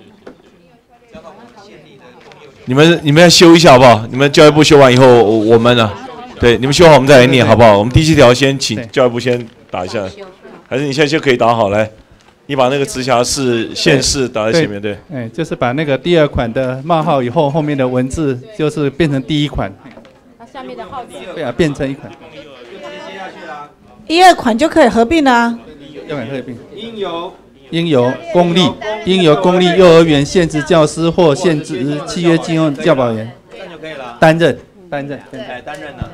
你们要修一下好不好？你们教育部修完以后，我们呢？对，你们修好我们再来念好不好？我们第7条先请教育部先打一下，还是你现在就可以打好来？你把那个直辖市、县市打在前面，对。 就是把那个第2款的冒号以后后面的文字就是变成第1款， 那下面的号字对啊，变成1款。 1、2款就可以合并啦。 要合并。应由公立幼儿园现职教师或现职契约禁用教保员担任了。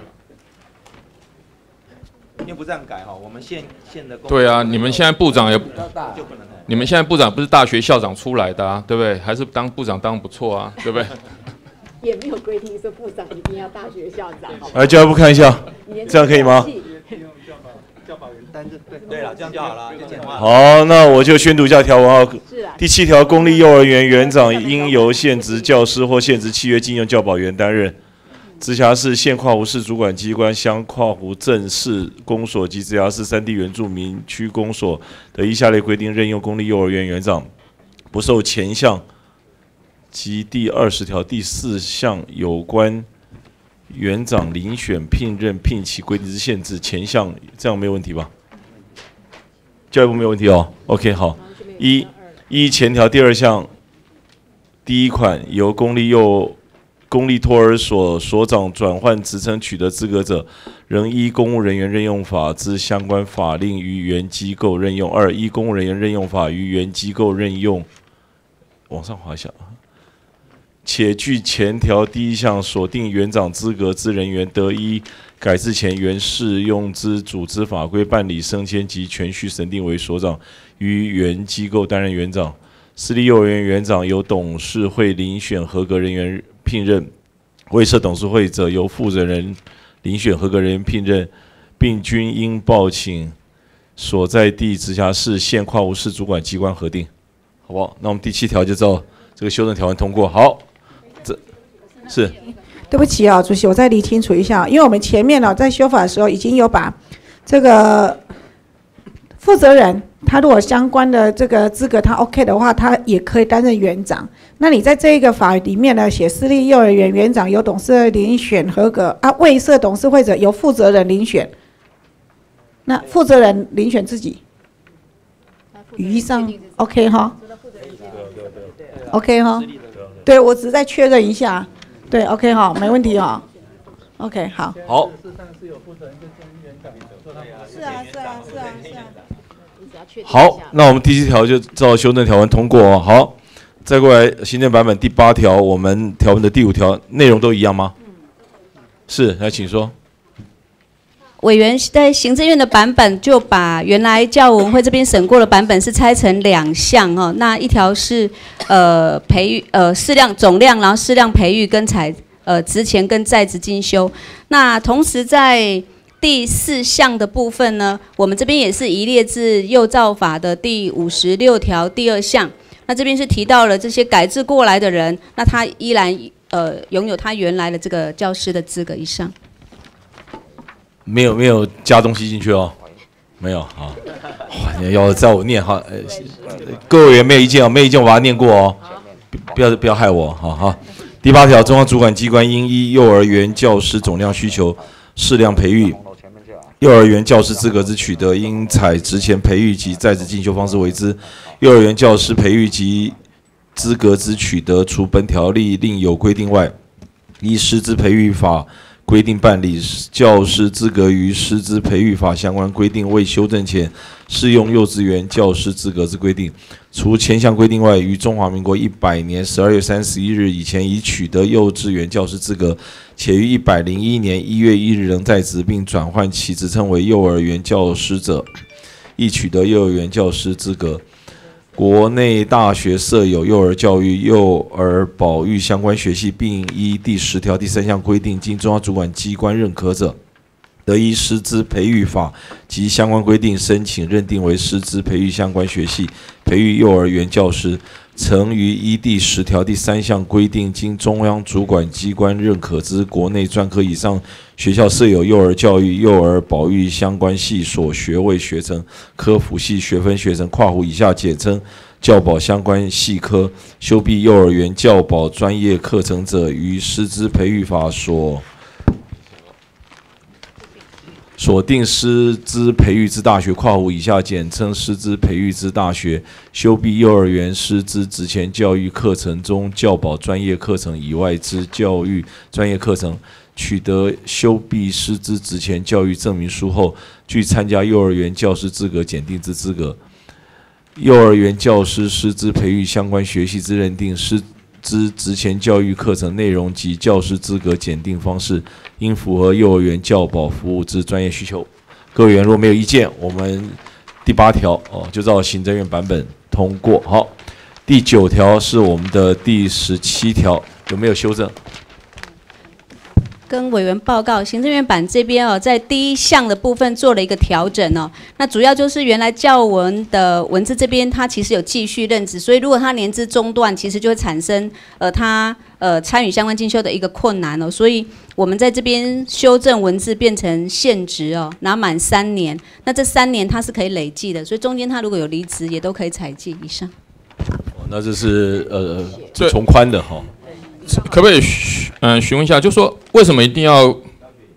又不这样改哈，我们县的对啊，你们现在部长不是大学校长出来的啊，对不对？还是当部长当不错啊，对不对？ 也没有规定说部长一定要大学校长。 来，教育部看一下，这样可以吗？ 教保员担任对了，这样就好了，就简化。 好，那我就宣读一下条文啊。第7条，公立幼儿园园长应由现职教师或现职契约禁用教保员担任。直辖市、县跨湖市主管机关、乡跨湖镇市公所及直辖市3地原住民区公所的依下列规定任用公立幼儿园园长，不受前项及第20条第4项有关园长遴选、聘任、聘期规定之限制，前项这样没有问题吧？ 教育部没有问题哦。OK， 好。一前条第2项第1款由公立托儿所所长转换职称取得资格者，仍依公务人员任用法之相关法令于原机构任用。2、依公务人员任用法于原机构任用。往上滑一下。且据前条第1项所定园长资格之人员，得依改制前原适用之组织法规办理升迁及全序审定为所长，于原机构担任园长。私立幼儿园园长由董事会遴选合格人员聘任，未设董事会者由负责人遴选合格人员聘任，并均应报请所在地直辖市县跨务市主管机关核定，好不好？那我们第7条就照这个修正条文通过。好，这是。 对不起啊，主席，我再理清楚一下，因为我们前面在修法的时候已经有把这个负责人，他如果相关的这个资格他 OK 的话，他也可以担任园长。那你在这一个法里面呢，写私立幼儿园园长由董事会遴选合格啊，未设董事会者由负责人遴选。那负责人遴选自己，语义上 OK 哈 ？OK 哈？对，我只是再确认一下。对 ，OK 哈，没问题哈。OK， 好。 好。 是啊。 好，那我们第7条就照修正条文通过哦。好，再过来行政版本第8条，我们条文的第5条内容都一样吗？是，来请说。 委员在行政院的版本就把原来教委会这边审过的版本是拆成2项哦，那一条是培育适量总量，然后适量培育跟职前跟在职进修。那同时在第4项的部分呢，我们这边也是移列至幼教法的第56条第2项。那这边是提到了这些改制过来的人，那他依然拥有他原来的这个教师的资格以上。 没有加东西进去哦，没有好，要在我念哈，各位委员没有意见哦，没有意见我把它念过哦，不要害我，好。第8条，中央主管机关应依幼儿园教师总量需求适量培育，幼儿园教师资格之取得，应采职前培育及在职进修方式为之；幼儿园教师培育及资格之取得，除本条例另有规定外，依师资培育法规定办理。教师资格与师资培育法相关规定未修正前，适用幼稚园教师资格之规定。除前项规定外，于中华民国100年12月31日以前已取得幼稚园教师资格，且于101年1月1日仍在职并转换其职称为幼儿园教师者，亦取得幼儿园教师资格。国内大学设有幼儿教育、幼儿保育相关学系，并依第10条第3项规定，经中央主管机关认可者，得依师资培育法及相关规定申请认定为师资培育相关学系，培育幼儿园教师。曾于依第10条第3项规定，经中央主管机关认可之国内专科以上学校设有幼儿教育、幼儿保育相关系所学位学程、科辅系学分学程（括弧以下简称教保相关系科）修毕幼儿园教保专业课程者，于师资培育法所定师资培育之大学（括弧以下简称师资培育之大学）修毕幼儿园师资职前教育课程中教保专业课程以外之教育专业课程，取得修毕师资职前教育证明书后，具参加幼儿园教师资格检定之资格。幼儿园教师师资培育相关学系之认定，师资职前教育课程内容及教师资格检定方式，应符合幼儿园教保服务之专业需求。各位委员若没有意见，我们第8条就照行政院版本通过。好，第9条是我们的第17条，有没有修正？ 跟委员报告，行政院版这边在第1项的部分做了一个调整哦。那主要就是原来教文的文字这边，它其实有继续任职，所以如果他年资中断，其实就会产生他参与相关进修的一个困难哦。所以我们在这边修正文字变成现职哦，拿满3年，那这3年它是可以累计的，所以中间他如果有离职，也都可以采计以上。 那这是从宽的哈。 可不可以询问一下，就说为什么一定要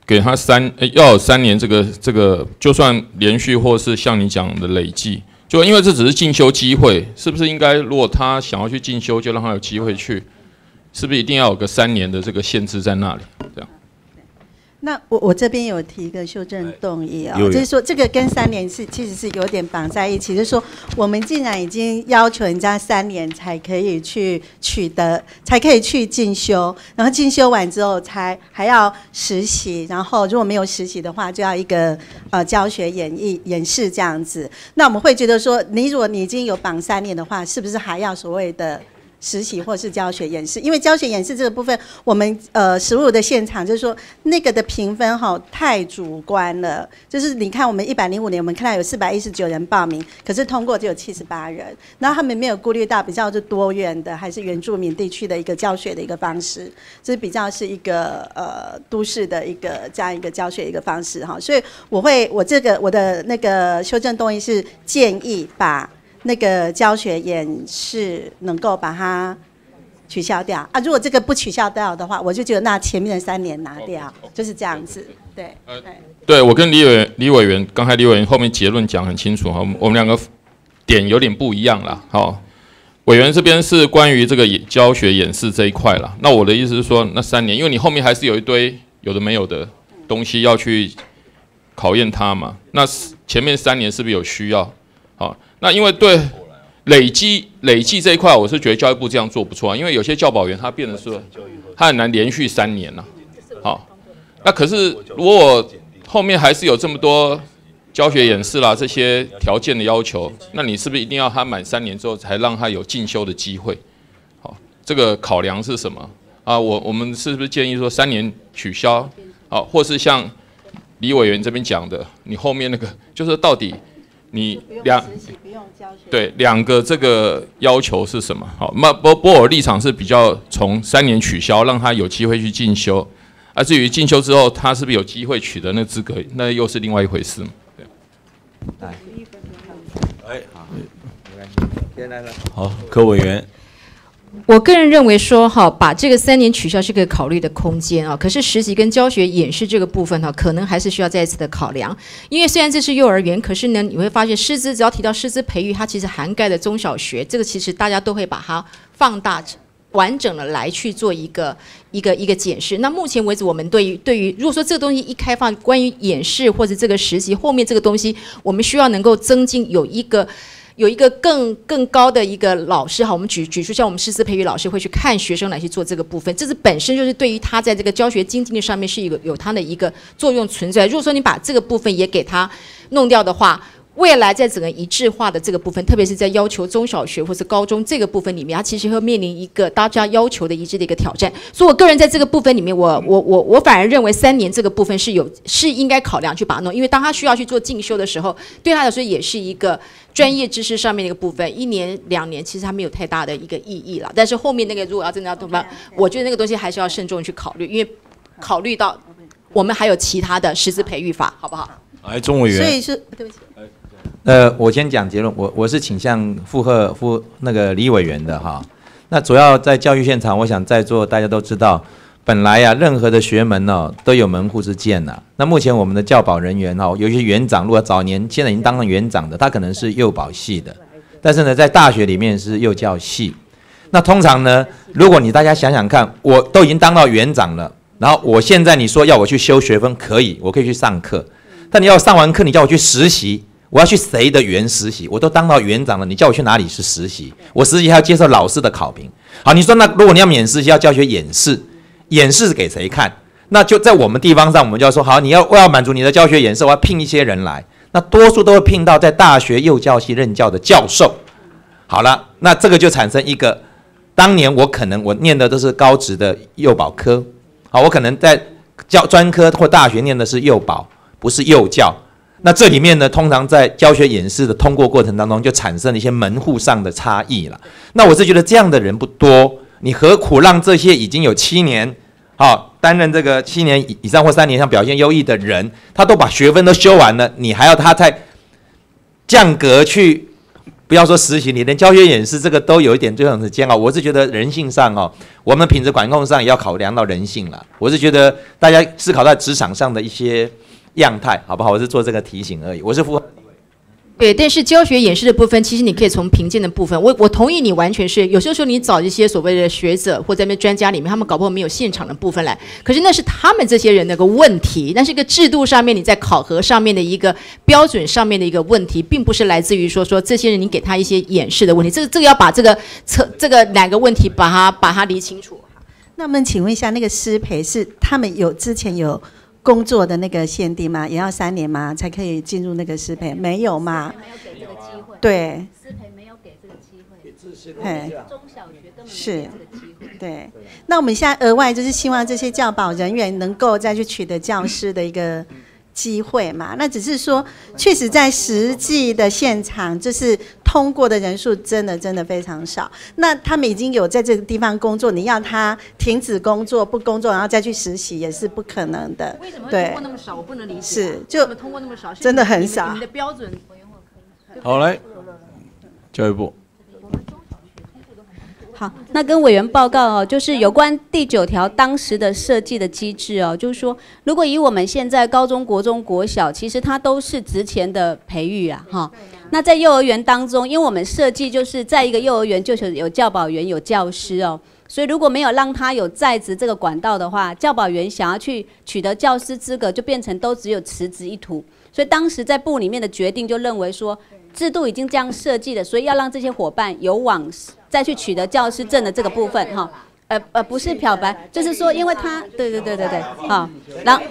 给他要有3年这个，就算连续或是像你讲的累计，就因为这只是进修机会，是不是应该如果他想要去进修，就让他有机会去，是不是一定要有个3年的这个限制在那里？这样。 那我这边有提一个修正动议啊，就是说这个跟3年其实是有点绑在一起，就是说我们既然已经要求人家3年才可以去取得，才可以去进修，然后进修完之后还要实习，然后如果没有实习的话，就要一个教学演示这样子。那我们会觉得说，如果你已经有绑3年的话，是不是还要所谓的实习或是教学演示？因为教学演示这个部分，我们实务的现场就是说那个的评分太主观了。就是你看我们105年，我们看到有419人报名，可是通过只有78人，然后他们没有顾虑到比较是多元的还是原住民地区的一个教学的一个方式，这比较是一个都市的一个这样一个教学一个方式哈。所以我的那个修正动议是建议把那个教学演示能够把它取消掉啊！如果这个不取消掉的话，我就觉得那前面的3年拿掉，就是这样子。对， 对我跟李委员，刚才李委员后面结论讲很清楚哈，我们2个点有点不一样啦。好，委员这边是关于这个教学演示这一块啦。那我的意思是说，那3年，因为你后面还是有一堆有的没有的东西要去考验它嘛。那前面3年是不是有需要？好。那因为对累计这一块，我是觉得教育部这样做不错啊，因为有些教保员他变得是，他很难连续3年呐。好，那可是如果后面还是有这么多教学演示啦这些条件的要求，那你是不是一定要他满3年之后才让他有进修的机会？好，这个考量是什么啊？我们是不是建议说3年取消？好，或是像李委员这边讲的，你后面那个就是到底。你2个这个要求是什么？好，那我立场是比较从3年取消，让他有机会去进修。啊，至于进修之后，他是不是有机会取得那资格，那又是另外一回事嘛。对。 好，柯委员。 我个人认为说把这个3年取消是个考虑的空间啊，可是实习跟教学演示这个部分可能还是需要再一次的考量。因为虽然这是幼儿园，可是呢，你会发现师资只要提到师资培育，它其实涵盖的中小学，这个其实大家都会把它放大完整的来去做一个检视。那目前为止，我们对于如果说这个东西一开放，关于演示或者这个实习后面这个东西，我们需要能够增进有一个更高的一个老师我们举出像我们师资培育老师会去看学生来去做这个部分，这是本身就是对于他在这个教学精进上面是有他的一个作用存在。如果说你把这个部分也给他弄掉的话，未来在整个一致化的这个部分，特别是在要求中小学或是高中这个部分里面，它其实会面临一个大家要求的一致的一个挑战。所以我个人在这个部分里面，我反而认为3年这个部分是应该考量去把它弄，因为当他需要去做进修的时候，对他来说也是一个专业知识上面的一个部分。1年2年其实它没有太大的一个意义了，但是后面那个如果要真的要动办，我觉得那个东西还是要慎重去考虑，因为考虑到我们还有其他的师资培育法，好不好？ 来，钟委员。 所以是对不起。 我先讲结论，我是倾向附和那个李委员的哈。那主要在教育现场，我想在座大家都知道，本来任何的学门都有门户之见呐。那目前我们的教保人员有一些园长，如果早年现在已经当了园长的，他可能是幼保系的，但是呢，在大学里面是幼教系。那通常呢，如果大家想想看，我都已经当到园长了，然后我现在你说要我去修学分，可以，我可以去上课，但你要上完课，你叫我去实习。我要去谁的园实习？我都当到园长了，你叫我去哪里是实习？我实习还要接受老师的考评。好，你说那如果你要免实习，要教学演示，演示给谁看？那就在我们地方上，我们就要说好，我要满足你的教学演示，我要聘一些人来。那多数都会聘到在大学幼教系任教的教授。好了，那这个就产生一个，当年我念的都是高职的幼保科，好，我可能在专科或大学念的是幼保，不是幼教。那这里面呢，通常在教学演示的通过过程当中，就产生了一些门户上的差异了。那我是觉得这样的人不多，你何苦让这些已经有7年，担任这个7年以上或3年以上表现优异的人，他都把学分都修完了，你还要他再降格去不要说实习，你连教学演示这个都有一点这样子煎熬。我是觉得人性上哦，我们品质管控上也要考量到人性了。我是觉得大家思考在职场上的一些样态，好不好？我是做这个提醒而已。我是副。 对，但是教学演示的部分，其实你可以从评鉴的部分，我同意你完全是，有些时候你找一些所谓的学者或在那专家里面，他们搞不好没有现场的部分来，可是那是他们这些人的个问题，那是一个制度上面你在考核上面的一个标准上面的一个问题，并不是来自于说这些人你给他一些演示的问题，这个要把这个哪个问题把它理清楚。 那么请问一下，那个师培是他们之前有工作的那个限定吗？也要3年吗？才可以进入那个师培？没有吗？ 没有给这个机会。 对。 师培没有给这个机会。 中小学根本没有这个机会。对。那我们现在额外就是希望这些教保人员能够再去取得教师的一个机会嘛？那只是说，确实在实际的现场，就是通过的人数真的非常少。那他们已经有在这个地方工作，你要他停止工作不工作，然后再去实习也是不可能的。 为什么会通过那么少？我不能理解。 是，就通过那么少， 真的很少。 你们的标准。 好，来，教育部。 好，那跟委员报告哦，就是有关第9条当时的设计的机制哦，就是说，如果以我们现在高中国中国小，其实它都是职前的培育啊，哈。那在幼儿园当中，因为我们设计就是在一个幼儿园就是有教保员有教师哦，所以如果没有让他有在职这个管道的话，教保员想要去取得教师资格，就变成都只有辞职一途。所以当时在部里面的决定就认为说，制度已经这样设计了，所以要让这些伙伴有往再去取得教师证的这个部分哈。不是漂白，就是说，因为他，对，好，然后，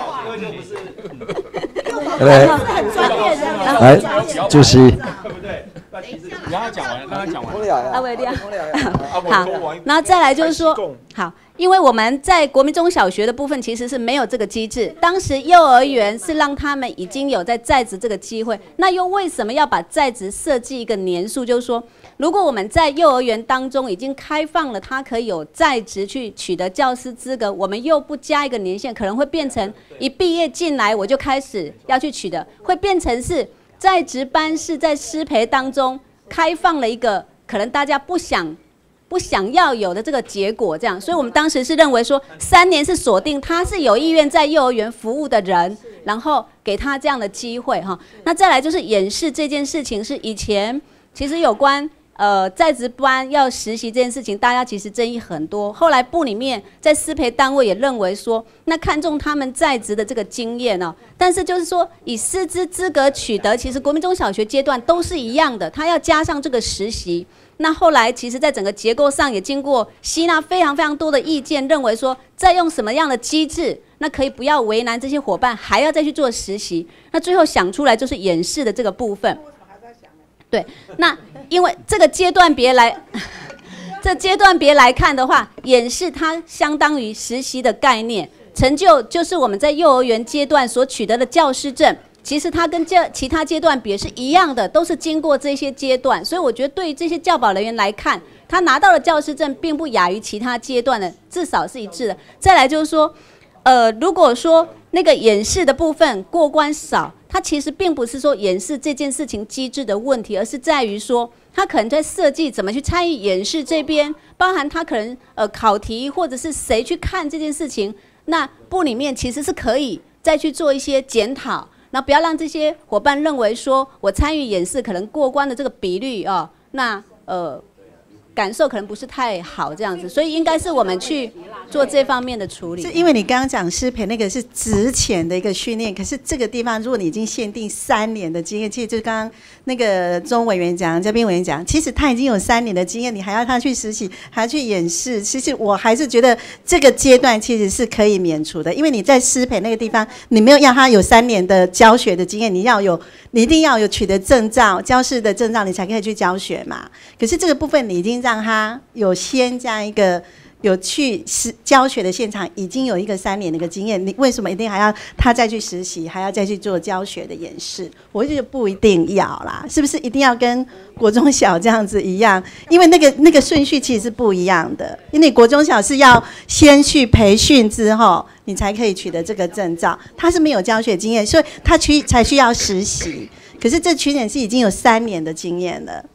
很专业的，来，主席， 让他讲完， 阿伟亮，好，然后再来就是说，好，因为我们在国民中小学的部分其实是没有这个机制，当时幼儿园是让他们已经有在职这个机会，那又为什么要把在职设计一个年数？就是说，如果我们在幼儿园当中已经开放了，他可以有在职去取得教师资格，我们又不加一个年限，可能会变成一毕业进来我就开始要去取得，会变成是在职班是在师培当中开放了一个可能大家不想要有的这个结果，这样，所以我们当时是认为说3年是锁定他是有意愿在幼儿园服务的人，然后给他这样的机会哈。那再来就是演示这件事情，是以前其实有关在职班要实习这件事情，大家其实争议很多。后来部里面在师培单位也认为说，那看重他们在职的这个经验哦，但是就是说以师资资格取得，其实国民中小学阶段都是一样的，他要加上这个实习。那后来其实在整个结构上也经过吸纳非常多的意见，认为说再用什么样的机制，那可以不要为难这些伙伴，还要再去做实习。那最后想出来就是演示的这个部分。对，那因为这个阶段别来，这阶段别来看的话，演示它相当于实习的概念，成就就是我们在幼儿园阶段所取得的教师证。其实它跟其他阶段别是一样的，都是经过这些阶段，所以我觉得对于这些教保人员来看，他拿到的教师证并不亚于其他阶段的，至少是一致的。再来就是说，如果说那个演示的部分过关少，它其实并不是说演示这件事情机制的问题，而是在于说他可能在设计怎么去参与演示这边，包含他可能考题或者是谁去看这件事情，那部里面其实是可以再去做一些检讨。那不要让这些伙伴认为说我参与演示可能过关的这个比率哦，那感受可能不是太好这样子，所以应该是我们去做这方面的处理。 是因为你刚刚讲师培那个是职前的一个训练，可是这个地方如果你已经限定3年的经验，其实就刚刚那个钟委员讲、嘉宾委员讲，其实他已经有3年的经验，你还要他去实习，还要去演示，其实我还是觉得这个阶段其实是可以免除的，因为你在师培那个地方，你没有要他有3年的教学的经验，你一定要有取得证照，教师的证照，你才可以去教学嘛。可是这个部分你已经让他有先这样一个有去教学的现场，已经有一个3年的一个经验，你为什么一定还要他再去实习，还要再去做教学的演示？我觉得不一定要啦，是不是一定要跟国中小这样子一样？因为那个顺序其实是不一样的，因为国中小是要先去培训之后，你才可以取得这个证照，他是没有教学经验，所以他才需要实习。可是这群人是已经有3年的经验了，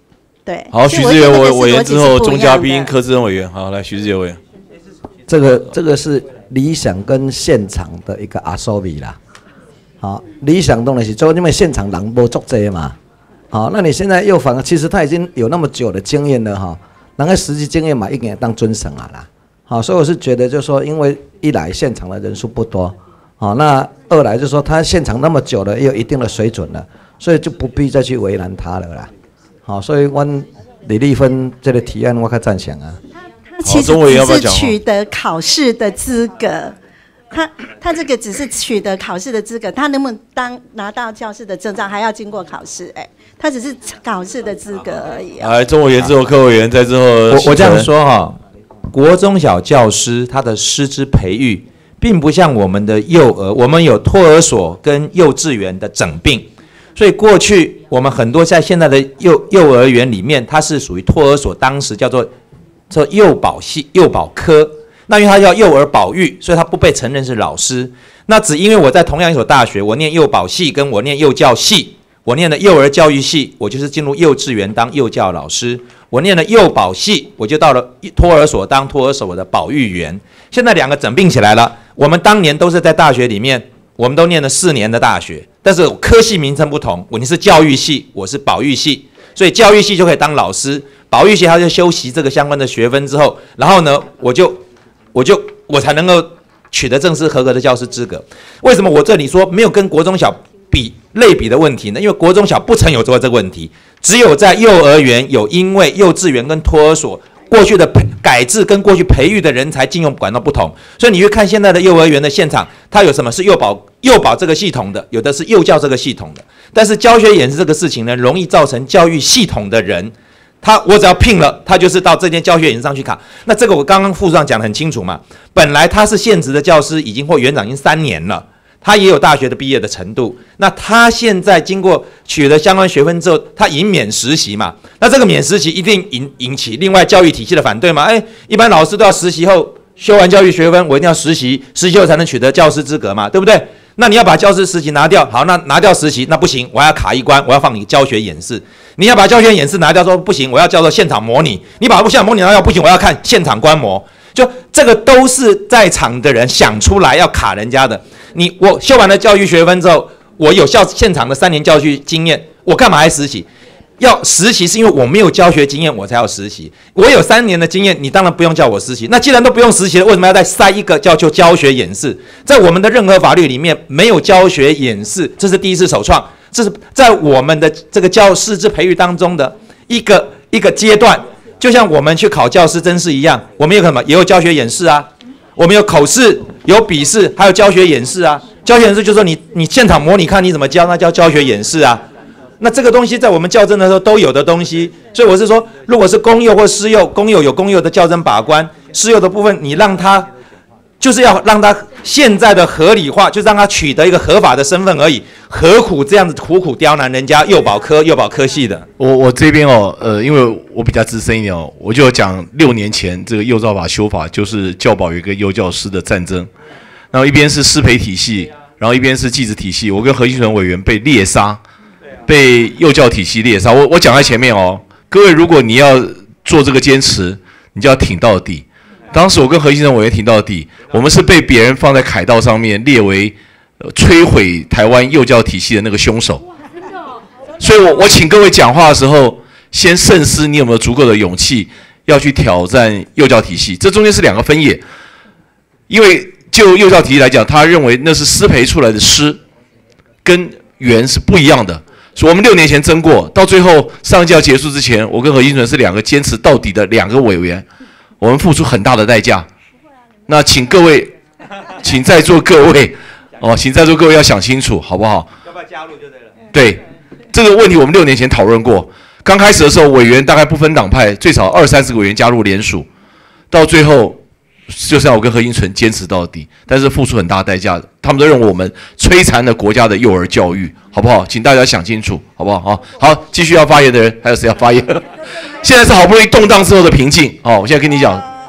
对。 好，许志杰委员之后，钟嘉宾、柯志恩委员，好，来许志杰委员。 这个是理想跟现场的一个阿索比啦。好，理想当然是做，因为现场人无足济嘛。好，那你现在又反而其实他已经有那么久的经验了哈，人家实际经验嘛，一定当尊神啊啦。好，所以我是觉得就是说，因为一来现场的人数不多，好，那二来就是说他现场那么久了，也有一定的水准了，所以就不必再去为难他了啦。好，所以我李丽芬这个提案我较赞成啊。 他其实只是取得考试的资格。他这个只是取得考试的资格，他能不能拿到教师的证照，还要经过考试。他只是考试的资格而已。 来，钟委员之后，柯委员在之后。 我这样说哈，国中小教师他的师资培育，并不像我们的幼儿，我们有托儿所跟幼稚园的整并，所以过去我们很多在现在的幼儿园里面，它是属于托儿所，当时叫做幼保系、幼保科。那因为他叫幼儿保育，所以他不被承认是老师。那只因为我在同样一所大学，我念幼保系跟我念幼教系，我念的幼儿教育系，我就是进入幼稚园当幼教老师；我念了幼保系，我就到了托儿所当托儿所的保育员。现在两个整并起来了。我们当年都是在大学里面，我们都念了4年的大学，但是科系名称不同，你是教育系，我是保育系，所以教育系就可以当老师，保育系他就修习这个相关的学分之后，然后呢，我才能够取得正式合格的教师资格。为什么我这里说没有跟国中小类比的问题呢？因为国中小不曾有做这个问题，只有在幼儿园有因为幼稚园跟托儿所过去的改制跟过去培育的人才进用管道不同，所以你去看现在的幼儿园的现场，它有什么是幼保这个系统的，有的是幼教这个系统的。但是教学演示这个事情呢，容易造成教育系统的人。我只要聘了，他就是到这间教学演示上去考。那这个我刚刚副处长讲得很清楚嘛，本来他是现职的教师，已经或园长已经3年了，他也有大学的毕业的程度。那他现在经过取得相关学分之后，他以免实习嘛，那这个免实习一定引起另外教育体系的反对嘛？一般老师都要实习后修完教育学分，我一定要实习后才能取得教师资格嘛，对不对？那你要把教师实习拿掉，好，那拿掉实习那不行，我要卡一关，我要放你教学演示。你要把教学演示拿掉，说不行，我要叫做现场模拟。你把现场模拟拿掉，不行，我要看现场观摩。就这个都是在场的人想出来要卡人家的。我修完了教育学分之后，我有现场的3年教育经验，我干嘛还实习？要实习是因为我没有教学经验，我才要实习。我有3年的经验，你当然不用叫我实习。那既然都不用实习了，为什么要再塞一个叫做教学演示？在我们的任何法律里面没有教学演示，这是第一次首创，这是在我们的这个教师资培育当中的一个阶段。就像我们去考教师甄试一样，我们有什么？也有教学演示啊，我们有口试、有笔试，还有教学演示啊。教学演示就是说你现场模拟看你怎么教，那叫教学演示啊。那这个东西在我们校正的时候都有的东西，所以我是说，如果是公幼或私幼，公幼有公幼的校正把关，私幼的部分你让他就是要让他现在的合理化，就让他取得一个合法的身份而已，何苦这样子苦苦刁难人家幼保科系的？ 我这边因为我比较资深一点我就讲6年前这个幼教法修法，就是教保有一个幼教师的战争，然后一边是师培体系，然后一边是技职体系，我跟何欣纯委员被猎杀。被幼教体系猎杀，我讲在前面各位，如果你要做这个坚持，你就要挺到底。当时我跟何先生委员挺到底，我们是被别人放在凯道上面列为摧毁台湾幼教体系的那个凶手。所以我请各位讲话的时候，先慎思你有没有足够的勇气要去挑战幼教体系。这中间是2个分野，因为就幼教体系来讲，他认为那是师培出来的师，跟园是不一样的。所以我们6年前争过，到最后上届结束之前，我跟何欣纯是2个坚持到底的2个委员，我们付出很大的代价。那请各位，请在座各位，请在座各位要想清楚，好不好？要不要加入就对了。对，这个问题我们6年前讨论过。刚开始的时候，委员大概不分党派，最少20-30个委员加入联署，到最后就像我跟何欣纯坚持到底，但是付出很大的代价，他们都认为我们摧残了国家的幼儿教育，好不好？请大家想清楚，好不好？好，继续要发言的人，还有谁要发言？现在是好不容易动荡之后的平静，我现在跟你讲，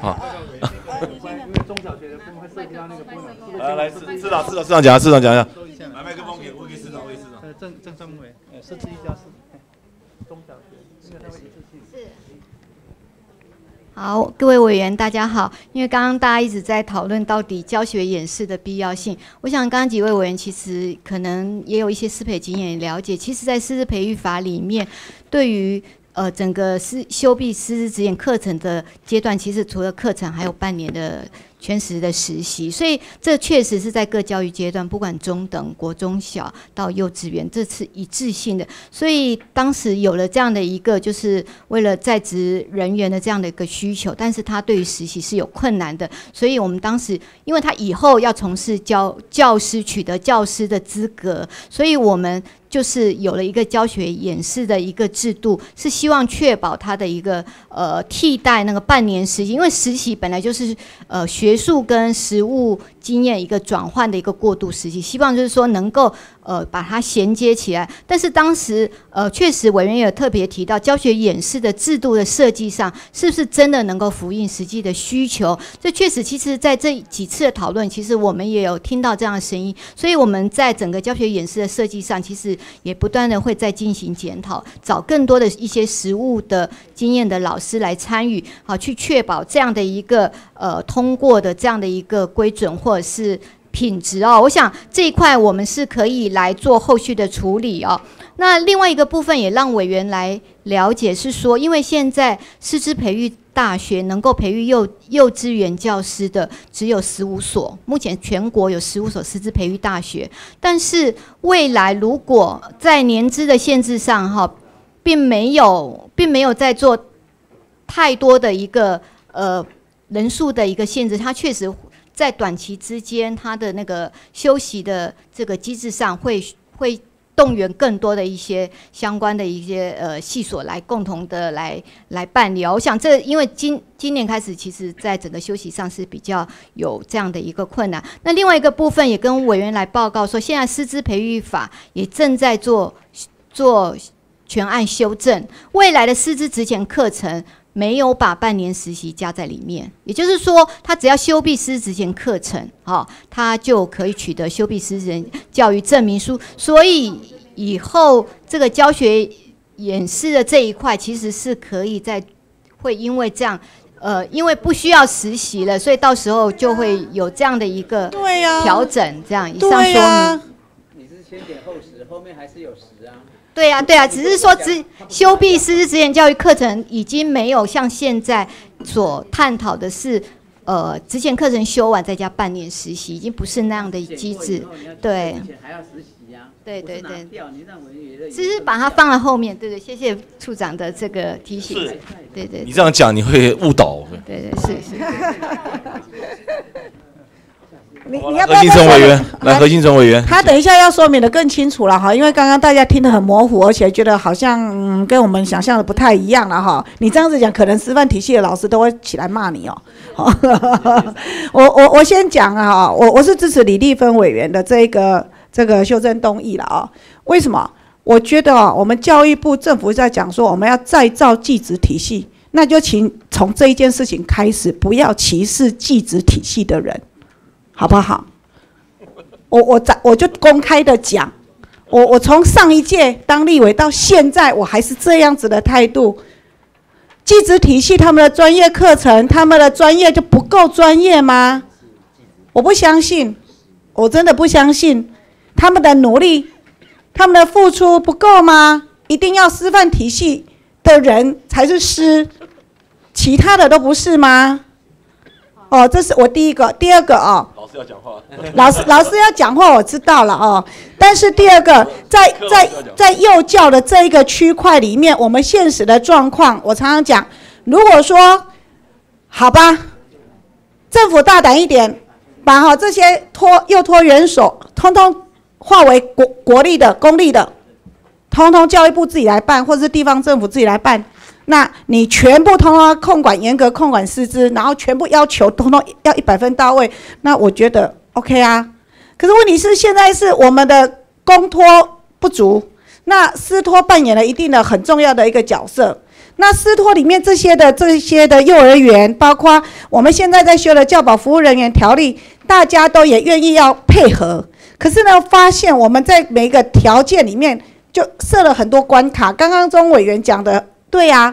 来，市长讲一下，来麦克风给市长，郑政委，17+4，中小学，因为他会一次性。 好，各位委员大家好。因为刚刚大家一直在讨论到底教学演示的必要性，我想刚刚几位委员其实可能也有一些师培经验了解，其实在师资培育法里面，对于整个修毕师资职研课程的阶段，其实除了课程还有半年的全时的实习，所以这确实是在各教育阶段，不管中等、国中小到幼稚园，这是一致性的。所以当时有了这样的一个，就是为了在职人员的这样的一个需求，但是他对于实习是有困难的，所以我们当时因为他以后要从事教师取得教师的资格，所以我们就是有了一个教学演示的一个制度，是希望确保它的一个替代那个半年实习，因为实习本来就是学术跟实务经验一个转换的一个过渡时期，希望就是说能够把它衔接起来。但是当时确实委员也有特别提到，教学演示的制度的设计上，是不是真的能够符应实际的需求？这确实，其实在这几次的讨论，其实我们也有听到这样的声音，所以我们在整个教学演示的设计上，其实也不断的会再进行检讨，找更多的一些实务的经验的老师来参与，好去确保这样的一个通过的这样的一个规准或者是品质哦。我想这一块我们是可以来做后续的处理哦。那另外一个部分也让委员来了解是说，因为现在师资培育大学能够培育幼稚园教师的只有15所，目前全国有15所师资培育大学，但是未来如果在年资的限制上哈，并没有在做太多的一个人数的一个限制，它确实在短期之间，它的那个休息的这个机制上会动员更多的一些相关的一些系所来共同的来办理。我想这因为今年开始，其实在整个休息上是比较有这样的一个困难。那另外一个部分也跟委员来报告说，现在师资培育法也正在做全案修正，未来的师资职前课程没有把半年实习加在里面，也就是说，他只要修毕师资职前课程，他就可以取得修毕师资教育证明书。所以以后这个教学演示的这一块，其实是可以会因为这样，因为不需要实习了，所以到时候就会有这样的一个调整。这样以上说明。 你是先点后实，后面还是有实啊。 对啊，只是说修毕师资职前教育课程已经没有像现在所探讨的是，职前课程修完再加半年实习，已经不是那样的机制。对， 还要实习啊。 对，只是把它放在后面。对，谢谢处长的这个提醒。 是， 对。 你这样讲你会误导。 对，是。 你要不要何信成委员来？何信成委员， 他等一下要说明的更清楚了哈，因为刚刚大家听得很模糊，而且觉得好像跟我们想象的不太一样了哈。你这样子讲，可能师范体系的老师都会起来骂你哦。我先讲啊，我是支持李丽芬委员的这个修正动议了啊。为什么？我觉得我们教育部政府在讲说我们要再造技职体系，那就请从这一件事情开始，不要歧视技职体系的人。好不好？我就公开的讲，我从上一届当立委到现在，我还是这样子的态度。技职体系他们的专业课程，他们的专业就不够专业吗？我不相信，我真的不相信，他们的努力，他们的付出不够吗？一定要师范体系的人才是师，其他的都不是吗？这是我第一个。第二个老师要讲话。 老师要讲话，我知道了但是第二个，在幼教的这一个区块里面，我们现实的状况，我常常讲，如果说好吧，政府大胆一点，把这些幼托园所通通划为国立的、公立的，通通教育部自己来办，或者是地方政府自己来办。那你全部通通控管，严格控管师资，然后全部要求通通要100分到位，那我觉得 OK 啊。可是问题是现在是我们的公托不足，那师托扮演了一定的很重要的一个角色。那师托里面这些的幼儿园，包括我们现在在修的教保服务人员条例，大家都也愿意要配合。可是呢，发现我们在每一个条件里面就设了很多关卡。刚刚钟委员讲的。对啊，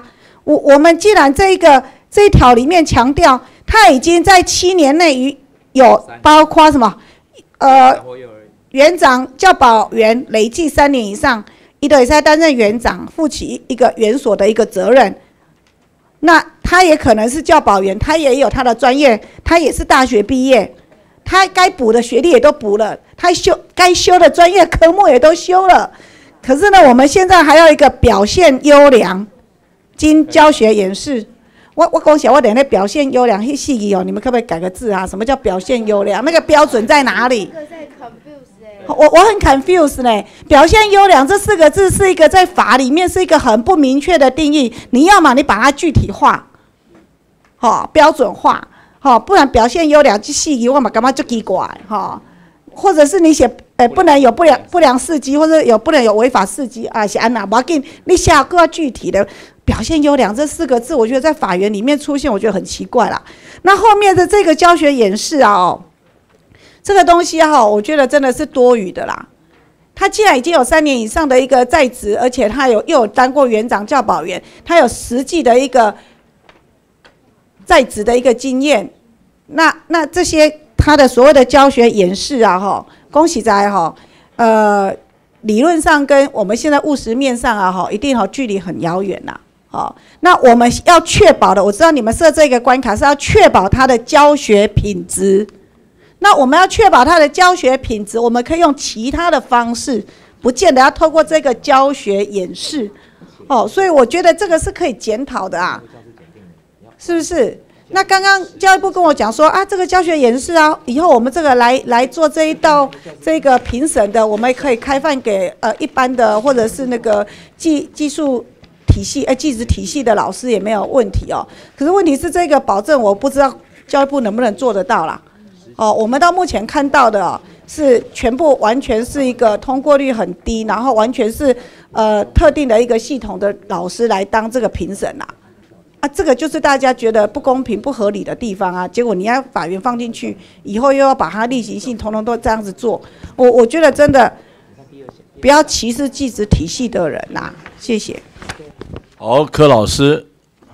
我们既然这一条里面强调，他已经在7年内有包括什么园长、教保员累计3年以上，他就可以担任园长，负起一个园所的一个责任。那他也可能是教保员，他也有他的专业，他也是大学毕业，他该补的学历也都补了，他该修的专业科目也都修了。可是呢，我们现在还要一个表现优良，经教学演示。我讲起来，我连那表现优良那4个哦，你们可不可以改个字啊？什么叫表现优良？那个标准在哪里？我很 confused 呢。表现优良这4个字是一个在法里面是一个很不明确的定义。你要嘛，你把它具体化，标准化，不然表现优良这4个我嘛感觉就奇怪，或者是你写不能有不良事迹，或者不能有违法事迹啊，是安哪？不要紧，你写个要具体的。表现优良这4个字，我觉得在法源里面出现，我觉得很奇怪啦。那后面的这个教学演示啊，这个东西我觉得真的是多余的啦。他既然已经有3年以上的一个在职，而且他又有当过园长、教保员，他有实际的一个在职的一个经验，那这些他的所谓的教学演示啊，恭喜在理论上跟我们现在务实面上啊，一定距离很遥远啦。那我们要确保的，我知道你们设这个关卡是要确保它的教学品质。那我们要确保它的教学品质，我们可以用其他的方式，不见得要透过这个教学演示。所以我觉得这个是可以检讨的啊，是不是？那刚刚教育部跟我讲说啊，这个教学演示啊，以后我们这个来做这一道这个评审的，我们也可以开放给一般的或者是那个技术体系技职体系的老师也没有问题哦。可是问题是这个保证我不知道教育部能不能做得到啦。我们到目前看到的是全部完全是一个通过率很低，然后完全是特定的一个系统的老师来当这个评审啦。这个就是大家觉得不公平、不合理的地方啊。结果你要法院放进去，以后又要把它例行性统统都这样子做，我觉得真的不要歧视技职体系的人呐。谢谢。 好，柯老师。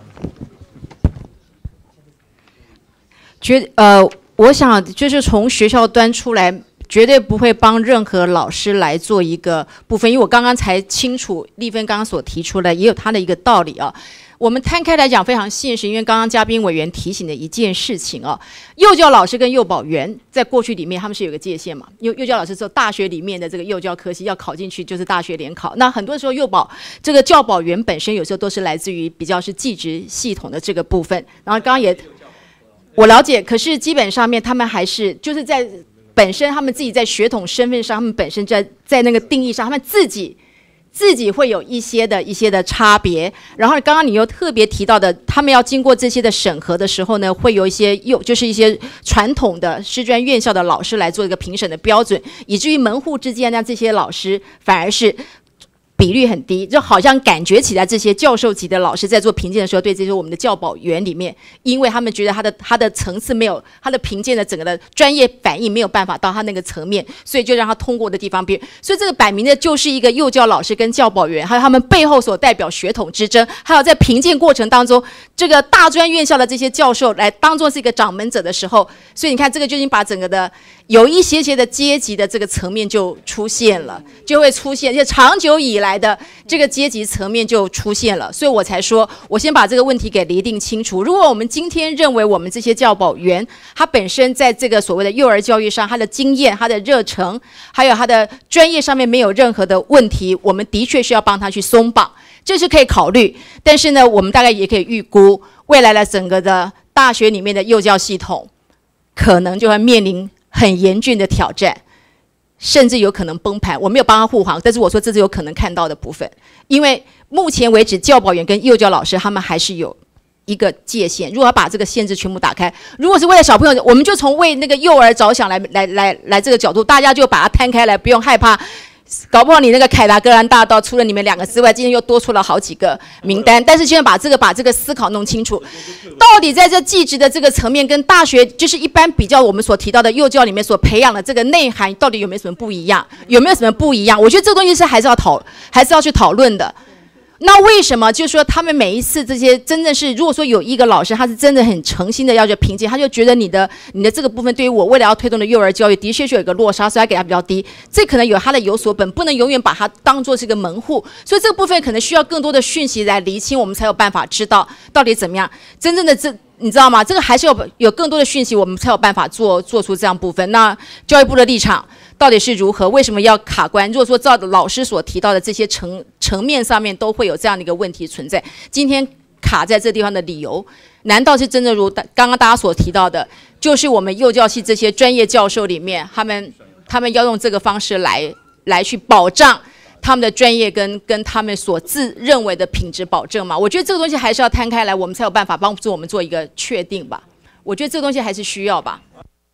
我想就是从学校端出来，绝对不会帮任何老师来做一个部分，因为我刚刚才清楚丽芬刚刚所提出来，也有他的一个道理啊。我们摊开来讲非常现实，因为刚刚嘉宾委员提醒的一件事情啊，幼教老师跟幼保员在过去里面他们是有个界限嘛，幼教老师说大学里面的这个幼教科系要考进去就是大学联考，那很多时候这个教保员本身有时候都是来自于比较是技职系统的这个部分，然后刚刚也我了解，可是基本上面他们还是就是在本身他们自己在血统身份上，他们本身在那个定义上，他们自己会有一些的差别。然后刚刚你又特别提到的，他们要经过这些的审核的时候呢，会有一些就是一些传统的师专院校的老师来做一个评审的标准，以至于门户之间呢，这些老师反而是比率很低，就好像感觉起来这些教授级的老师在做评鉴的时候，对这些我们的教保员里面，因为他们觉得他的层次没有，他的评鉴的整个的专业反应没有办法到他那个层面，所以就让他通过的地方变。所以这个摆明的就是一个幼教老师跟教保员，还有他们背后所代表血统之争，还有在评鉴过程当中，这个大专院校的这些教授来当作是一个掌门者的时候，所以你看这个就已经把整个的有一些的阶级的这个层面就出现了，就会出现，就长久以来的这个阶级层面就出现了，所以我才说，我先把这个问题给厘定清楚。如果我们今天认为我们这些教保员，他本身在这个所谓的幼儿教育上，他的经验、他的热诚，还有他的专业上面没有任何的问题，我们的确需要帮他去松绑，这是可以考虑。但是呢，我们大概也可以预估，未来的整个的大学里面的幼教系统，可能就会面临很严峻的挑战。甚至有可能崩盘，我没有帮他护航，但是我说这是有可能看到的部分，因为目前为止，教保员跟幼教老师他们还是有一个界限。如果要把这个限制全部打开，如果是为了小朋友，我们就从为那个幼儿着想来这个角度，大家就把它摊开来，不用害怕。搞不好你那个凯达格兰大道除了你们2个之外，今天又多出了好几个名单。但是现在把这个思考弄清楚，到底在这技职的这个层面跟大学就是一般比较我们所提到的幼教里面所培养的这个内涵，到底有没有什么不一样？有没有什么不一样？我觉得这个东西是还是要去讨论的。 那为什么就是说他们每一次这些真正是，如果说有一个老师他是真的很诚心的要去评鉴，他就觉得你的这个部分对于我未来要推动的幼儿教育的确是有一个落差，所以他给他比较低，这可能有他的有所本，不能永远把它当做是个门户，所以这个部分可能需要更多的讯息来厘清，我们才有办法知道到底怎么样真正的你知道吗？这个还是有更多的讯息，我们才有办法做出这样部分。那教育部的立场到底是如何？为什么要卡关？如果说照老师所提到的这些层面上面都会有这样的一个问题存在，今天卡在这地方的理由，难道是真的如刚刚大家所提到的，就是我们幼教系这些专业教授里面，他们要用这个方式来去保障他们的专业跟他们所自认为的品质保证嘛？我觉得这个东西还是要摊开来，我们才有办法帮助我们做一个确定吧。我觉得这个东西还是需要吧。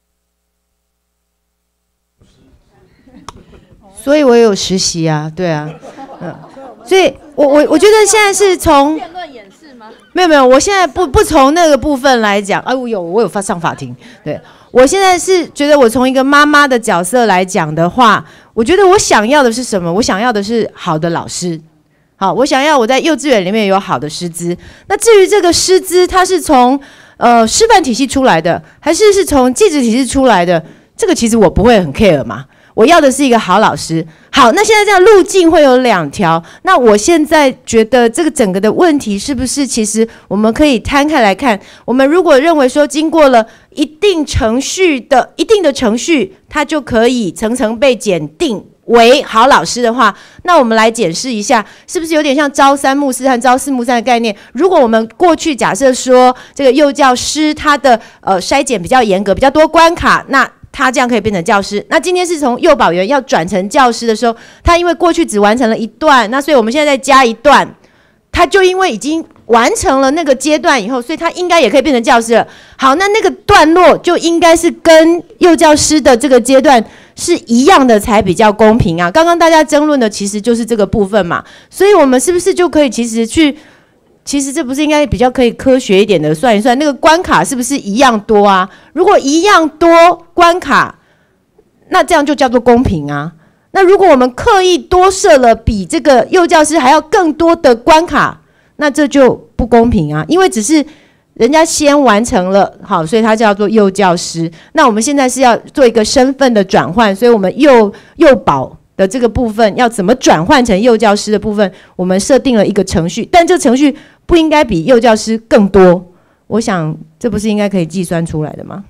所以我也有实习啊，对啊，所以我觉得现在是从辩论演示吗？没有，我现在不从那个部分来讲，我有上法庭，对。我现在是觉得，我从一个妈妈的角色来讲的话，我觉得我想要的是什么？我想要的是好的老师，好，我想要我在幼稚园里面有好的师资。那至于这个师资，它是从师范体系出来的，还是从技职体系出来的？这个其实我不会很 care 嘛。我要的是一个好老师。好，那现在这样路径会有2条。那我现在觉得这个整个的问题是不是，其实我们可以摊开来看。我们如果认为说，经过了一定的程序，它就可以层层被检定为好老师的话，那我们来检视一下，是不是有点像朝3暮4和朝4暮3的概念？如果我们过去假设说，这个幼教师他的筛检比较严格，比较多关卡，那他这样可以变成教师。那今天是从幼保员要转成教师的时候，他因为过去只完成了1段，那所以我们现在再加1段，他就因为已经完成了那个阶段以后，所以他应该也可以变成教师了。好，那个段落就应该是跟幼教师的这个阶段是一样的才比较公平啊。刚刚大家争论的其实就是这个部分嘛，所以我们是不是就可以其实这不是应该比较可以科学一点的算一算，那个关卡是不是一样多啊？如果一样多关卡，那这样就叫做公平啊。那如果我们刻意多设了比这个幼教师还要更多的关卡，那这就不公平啊，因为只是人家先完成了，好，所以他叫做幼教师。那我们现在是要做一个身份的转换，所以我们幼保的这个部分要怎么转换成幼教师的部分，我们设定了一个程序，但这个程序不应该比幼教师更多。我想这不是应该可以计算出来的吗？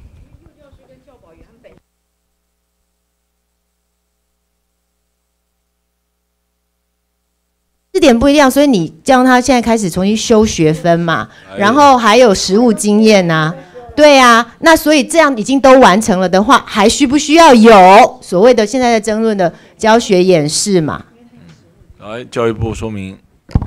这点不一样，所以你让他现在开始重新修学分嘛，然后还有实务经验啊，对啊，那所以这样已经都完成了的话，还需不需要有所谓的现在在争论的教学演示嘛？ 来，教育部说明。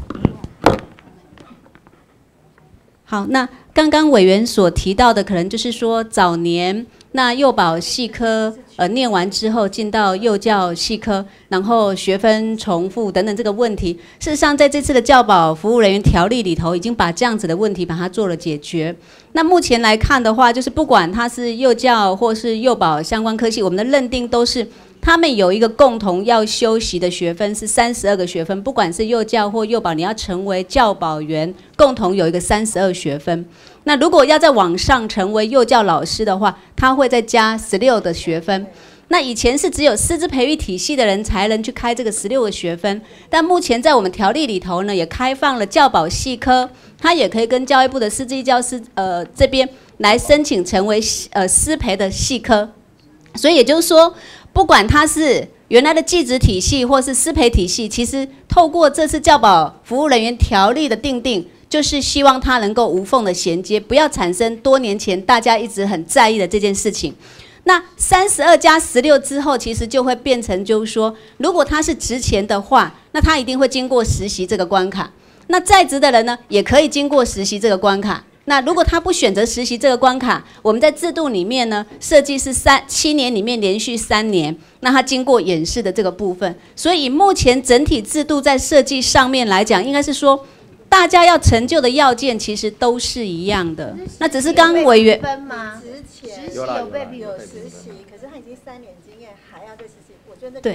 好，那刚刚委员所提到的，可能就是说早年那幼保系科念完之后进到幼教系科，然后学分重复等等这个问题，事实上在这次的教保服务人员条例里头，已经把这样子的问题把它做了解决。那目前来看的话，就是不管它是幼教或是幼保相关科系，我们的认定都是他们有一个共同要修习的学分是32个学分，不管是幼教或幼保，你要成为教保员，共同有一个32学分。那如果要在往上成为幼教老师的话，他会再加16的学分。那以前是只有师资培育体系的人才能去开这个16个学分，但目前在我们条例里头呢，也开放了教保系科，他也可以跟教育部的师资义教师这边来申请成为师培的系科。所以也就是说，不管他是原来的技职体系或是师培体系，其实透过这次教保服务人员条例的订定，就是希望它能够无缝的衔接，不要产生多年前大家一直很在意的这件事情。那32加16之后，其实就会变成就是说，如果他是职前的话，那他一定会经过实习这个关卡。那在职的人呢，也可以经过实习这个关卡。那如果他不选择实习这个关卡，我们在制度里面呢，设计是7年里面连续3年，那他经过演示的这个部分。所以目前整体制度在设计上面来讲，应该是说，大家要成就的要件其实都是一样的。那只是刚委员分吗？之前有实习，可是他已经3年经验，还要再实习，我觉得那个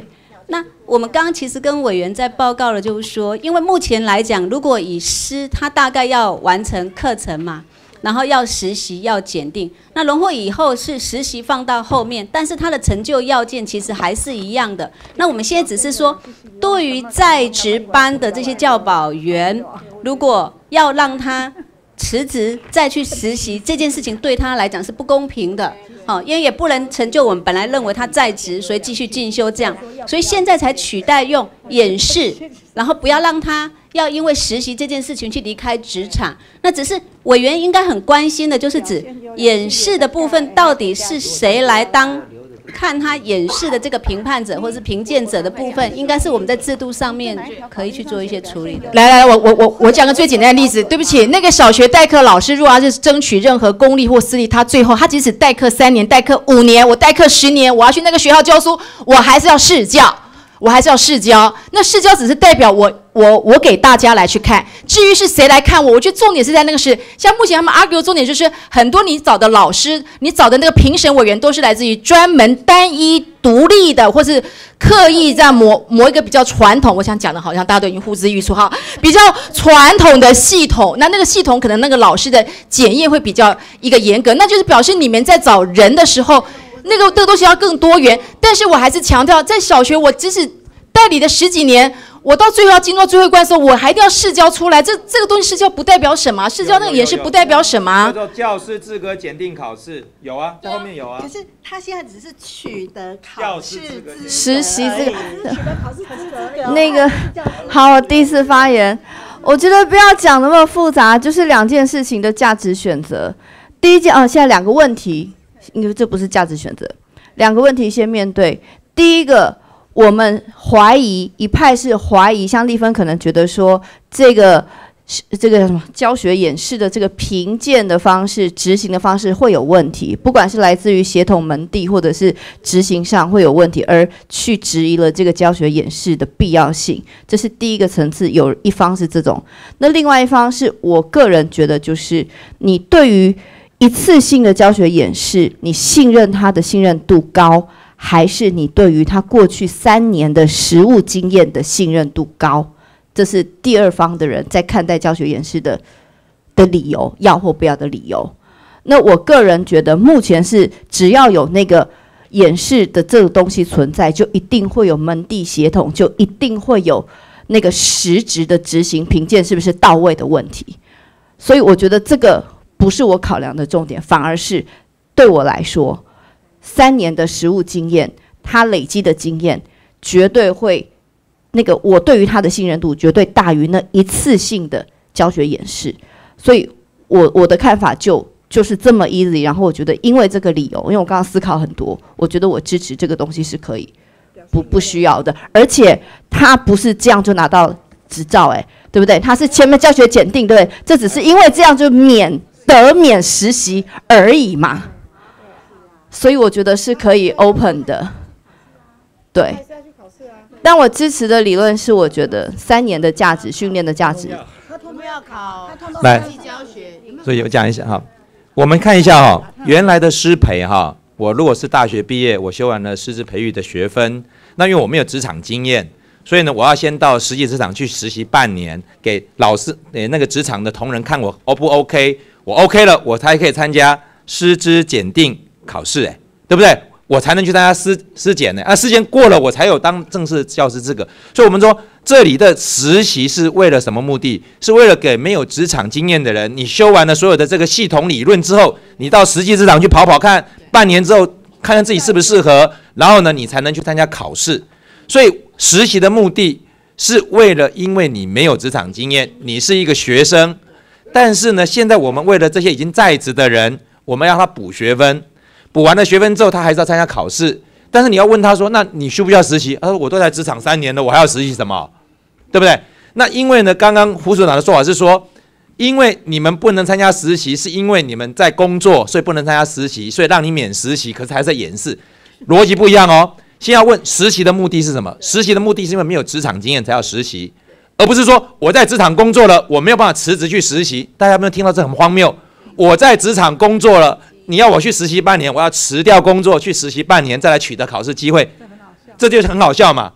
那我们刚刚其实跟委员在报告了，就是说，因为目前来讲，如果以师他大概要完成课程嘛，然后要实习要检定，那荣获以后是实习放到后面，但是他的成就要件其实还是一样的。那我们现在只是说，对于在职班的这些教保员，如果要让他辞职再去实习，这件事情对他来讲是不公平的。因为也不能成就我们本来认为他在职，所以继续进修这样，所以现在才取代用演示，然后不要让他要因为实习这件事情去离开职场。那只是委员应该很关心的，就是指演示的部分到底是谁来当看他演示的这个评判者或是评鉴者的部分，应该是我们在制度上面可以去做一些处理的。 来，我讲个最简单的例子。对不起，那个小学代课老师，如果他是争取任何公立或私立，他最后他即使代课3年、代课5年，我代课10年，我要去那个学校教书，我还是要试教。那试教只是代表我给大家来去看，至于是谁来看我觉得重点是在那个是，像目前他们 argue 的重点就是很多你找的老师，你找的那个评审委员都是来自于专门单一独立的，或是刻意在磨一个比较传统，我想讲的好像大家都已经呼之欲出哈，比较传统的系统，那个系统可能那个老师的检验会比较一个严格，那就是表示你们在找人的时候。这个东西要更多元，但是我还是强调，在小学我即使代理的10几年，我到最后要进到最后一关的时候，我还一定要试教出来。这个东西试教不代表什么，试教那个也是不代表什么。 叫做教师资格检定考试，有啊，在后面有啊。 可是他现在只是取得考试实习这个取得考试资格。 那个好，我第一次发言，我觉得不要讲那么复杂，就是2件事情的价值选择。第一件现在2个问题。因为这不是价值选择，2个问题先面对。第一个，我们怀疑一派是怀疑，像丽芬可能觉得说这个什么教学演示的这个评鉴的方式、执行的方式会有问题，不管是来自于协同门第或者是执行上会有问题，而去质疑了这个教学演示的必要性。这是第一个层次，有一方是这种，那另外一方是我个人觉得就是你对于一次性的教学演示，你信任他的信任度高，还是你对于他过去3年的实务经验的信任度高？这是第二方的人在看待教学演示的理由，要或不要的理由。那我个人觉得，目前是只要有那个演示的这个东西存在，就一定会有门第协同，就一定会有那个实质的执行评鉴是不是到位的问题。所以我觉得这个不是我考量的重点，反而是对我来说，3年的实务经验，他累积的经验绝对会我对于他的信任度绝对大于那一次性的教学演示。所以我的看法就是这么 easy。然后我觉得因为这个理由，因为我刚刚思考很多，我觉得我支持这个东西是可以不需要的，而且他不是这样就拿到执照，对不对？他是前面教学检定，对不对？这只是因为这样就免实习而已嘛，所以我觉得是可以 open 的，对。但我支持的理论是，我觉得3年的价值、训练的价值。 他通通要考， 来，所以我讲一下哈，我们看一下哈，原来的师培哈，我如果是大学毕业，我修完了师资培育的学分，那因为我没有职场经验，所以呢，我要先到实际职场去实习半年，给老师那个职场的同仁看我 O 不 OK。我 OK 了，我才可以参加师资检定考试，对不对？我才能去参加师检呢。师检过了，我才有当正式教师资格。所以我们说，这里的实习是为了什么目的？是为了给没有职场经验的人，你修完了所有的这个系统理论之后，你到实际职场去跑跑看，半年之后看看自己适不适合，然后呢，你才能去参加考试。所以实习的目的是为了，因为你没有职场经验，你是一个学生。但是呢，现在我们为了这些已经在职的人，我们要他补学分，补完了学分之后，他还是要参加考试。但是你要问他说，那你需不需要实习？他说我都在职场3年了，我还要实习什么？对不对？那因为呢，刚刚胡所长的说法是说，因为你们不能参加实习，是因为你们在工作，所以不能参加实习，所以让你免实习，可是还是在演示，逻辑不一样哦。先要问实习的目的是什么？实习的目的是因为没有职场经验才要实习。而不是说我在职场工作了，我没有办法辞职去实习。大家有没有听到这很荒谬？我在职场工作了，你要我去实习半年，我要辞掉工作去实习半年，再来取得考试机会，这就是很好笑嘛。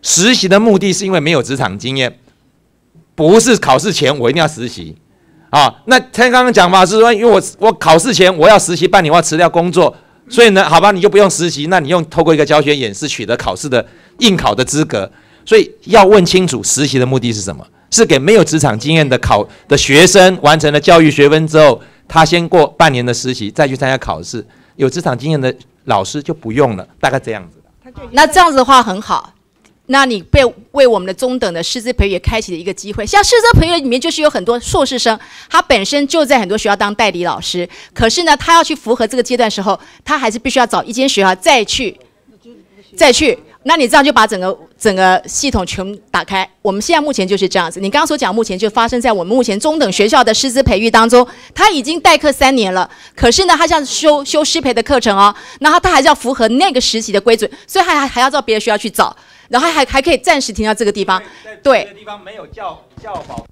实习的目的是因为没有职场经验，不是考试前我一定要实习啊。那他刚刚讲法是说，因为我考试前我要实习半年，我要辞掉工作，所以呢，好吧，你就不用实习，那你透过一个教学演示取得考试的应考的资格。所以要问清楚实习的目的是什么？是给没有职场经验的学生完成了教育学分之后，他先过半年的实习，再去参加考试。有职场经验的老师就不用了，大概这样子。 那这样子的话很好。那你为我们的中等的师资培育也开启了一个机会，像师资培育里面就是有很多硕士生，他本身就在很多学校当代理老师，可是呢，他要去符合这个阶段的时候，他还是必须要找一间学校再去，那你这样就把整个系统全打开。我们现在目前就是这样子，你刚刚所讲目前就发生在我们目前中等学校的师资培育当中，他已经代课3年了，可是呢，他像修师培的课程哦，然后他还是要符合那个实习的规准，所以还要到别的学校去找。然后还可以暂时停到这个地方，对。 这个地方没有教保。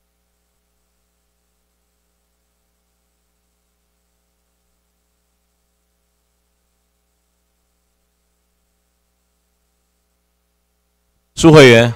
苏会员，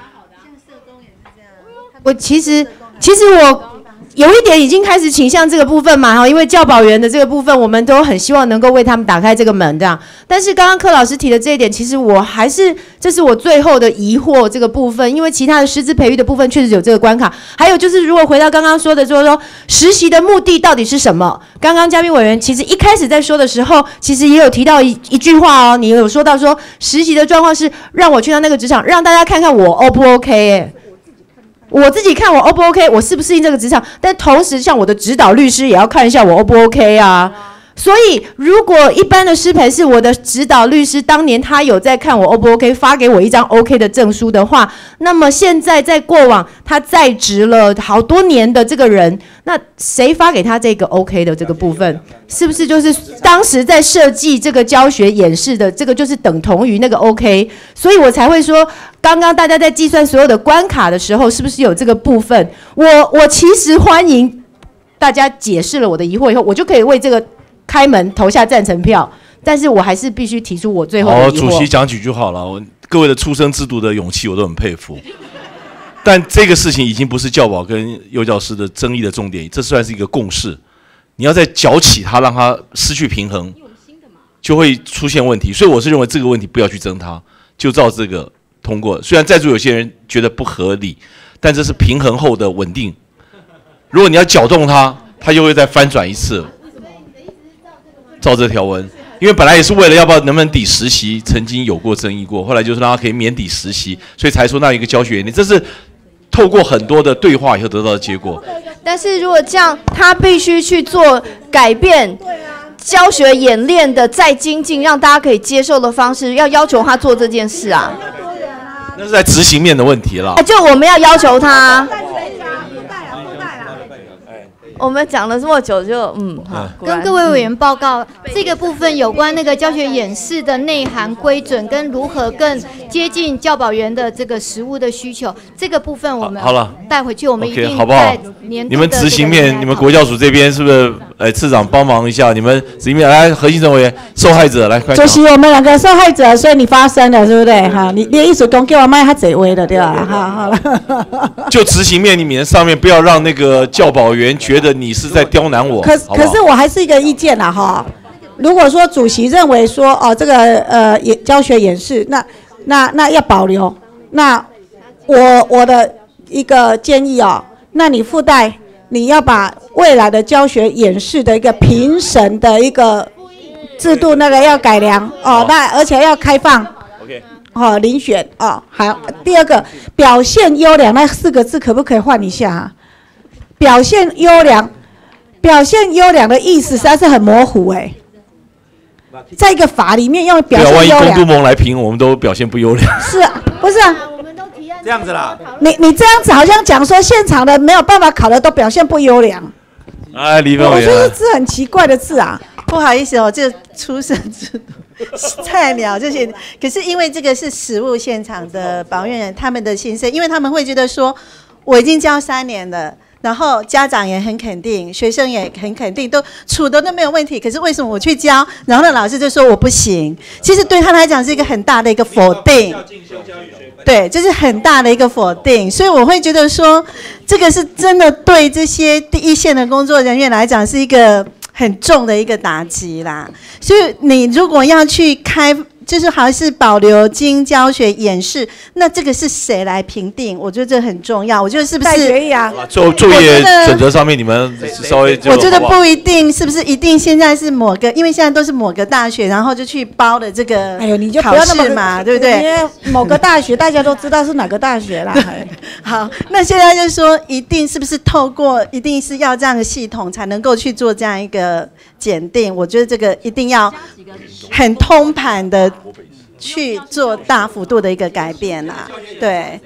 我其实我有一点已经开始倾向这个部分嘛，因为教保员的这个部分，我们都很希望能够为他们打开这个门，这样。但是刚刚柯老师提的这一点，其实这是我最后的疑惑这个部分，因为其他的师资培育的部分确实有这个关卡。还有就是，如果回到刚刚说的，就是说实习的目的到底是什么？刚刚嘉宾委员其实一开始在说的时候，其实也有提到一句话哦，你有说到说实习的状况是让我去到那个职场，让大家看看我 O 不 OK 我自己看我 O 不 OK， 我适不适应这个职场，但同时像我的指导律师也要看一下我 O 不 OK 啊。所以如果一般的师培是我的指导律师当年他有在看我 O 不 OK， 发给我一张 OK 的证书的话，那么现在在过往他在职了好多年的这个人，那谁发给他这个 OK 的这个部分，是不是就是当时在设计这个教学演示的这个就是等同于那个 OK？ 所以我才会说，刚刚大家在计算所有的关卡的时候，是不是有这个部分？我其实欢迎大家解释了我的疑惑以后，我就可以为这个开门投下赞成票，但是我还是必须提出我最后的疑惑。 主席讲几句好了，各位的出生之犊的勇气我都很佩服。但这个事情已经不是教保跟幼教师的争议的重点，这算是一个共识。你要再搅起它，让它失去平衡，就会出现问题。所以我是认为这个问题不要去争它，就照这个通过。虽然在座有些人觉得不合理，但这是平衡后的稳定。如果你要搅动它，它又会再翻转一次。照这条文，因为本来也是为了要不要能不能抵实习，曾经有过争议过，后来就是让他可以免抵实习，所以才说那有一个教学原理，这是透过很多的对话以后得到的结果。 但是如果这样，他必须去做改变，教学演练的再精进，让大家可以接受的方式，要求他做这件事啊。 那是在执行面的问题了。 就我们要要求他。我们讲了这么久就好， 跟各位委员报告这个部分有关那个教学演示的内涵规准跟如何更接近教保员的这个实务的需求，这个部分我们好了带回去，我们一定好不好？ 你们执行面，你们国教署这边是不是？次长帮忙一下，你们执行面来，何信成委员，受害者来。 主席，我们两个受害者，所以你发声了，对不对？哈，你的意思讲叫我卖他贼威的，对吧？好了。 就执行面里面上面，不要让那个教保员觉得你是在刁难我。可是我还是一个意见啦，哈。如果说主席认为说这个教学演示，那要保留，那我的一个建议那你附带。你要把未来的教学演示的一个评审的一个制度，那个要改良那而且要开放遴选好，第二个表现优良那4个字可不可以换一下啊？表现优良的意思实在是很模糊在一个法里面用表现优良， 万一公督盟来评，我们都表现不优良。 是啊，不是啊？ 这样子啦， 你这样子好像讲说现场的没有办法考的都表现不优良。 李分委员， 我觉得这很奇怪的字啊。 不好意思这出生之犊菜鸟这些，可是因为这个是实务现场的保育人他们的心声，因为他们会觉得说，我已经教3年了。 然后家长也很肯定，学生也很肯定，都处的都没有问题。可是为什么我去教，然后那老师就说我不行？其实对他来讲是一个很大的一个否定。对，这是很大的一个否定，所以我会觉得说，这个是真的对这些第一线的工作人员来讲是一个很重的一个打击啦。所以你如果要去开，就是还是保留经营教学演示，那这个是谁来评定？我觉得这很重要。我觉得是不是？ 学艺啊， 作业准则上面你们稍微我觉得不一定，是不是一定现在是某个？因为现在都是某个大学，然后就去包的这个， 哎呦，你就不要那么嘛，对不对？ 因为某个大学大家都知道是哪个大学啦。 好，那现在就是说，一定是不是透过，一定是要这样的系统才能够去做这样一个检定？我觉得这个一定要很通盘的去做大幅度的一个改变啦，对。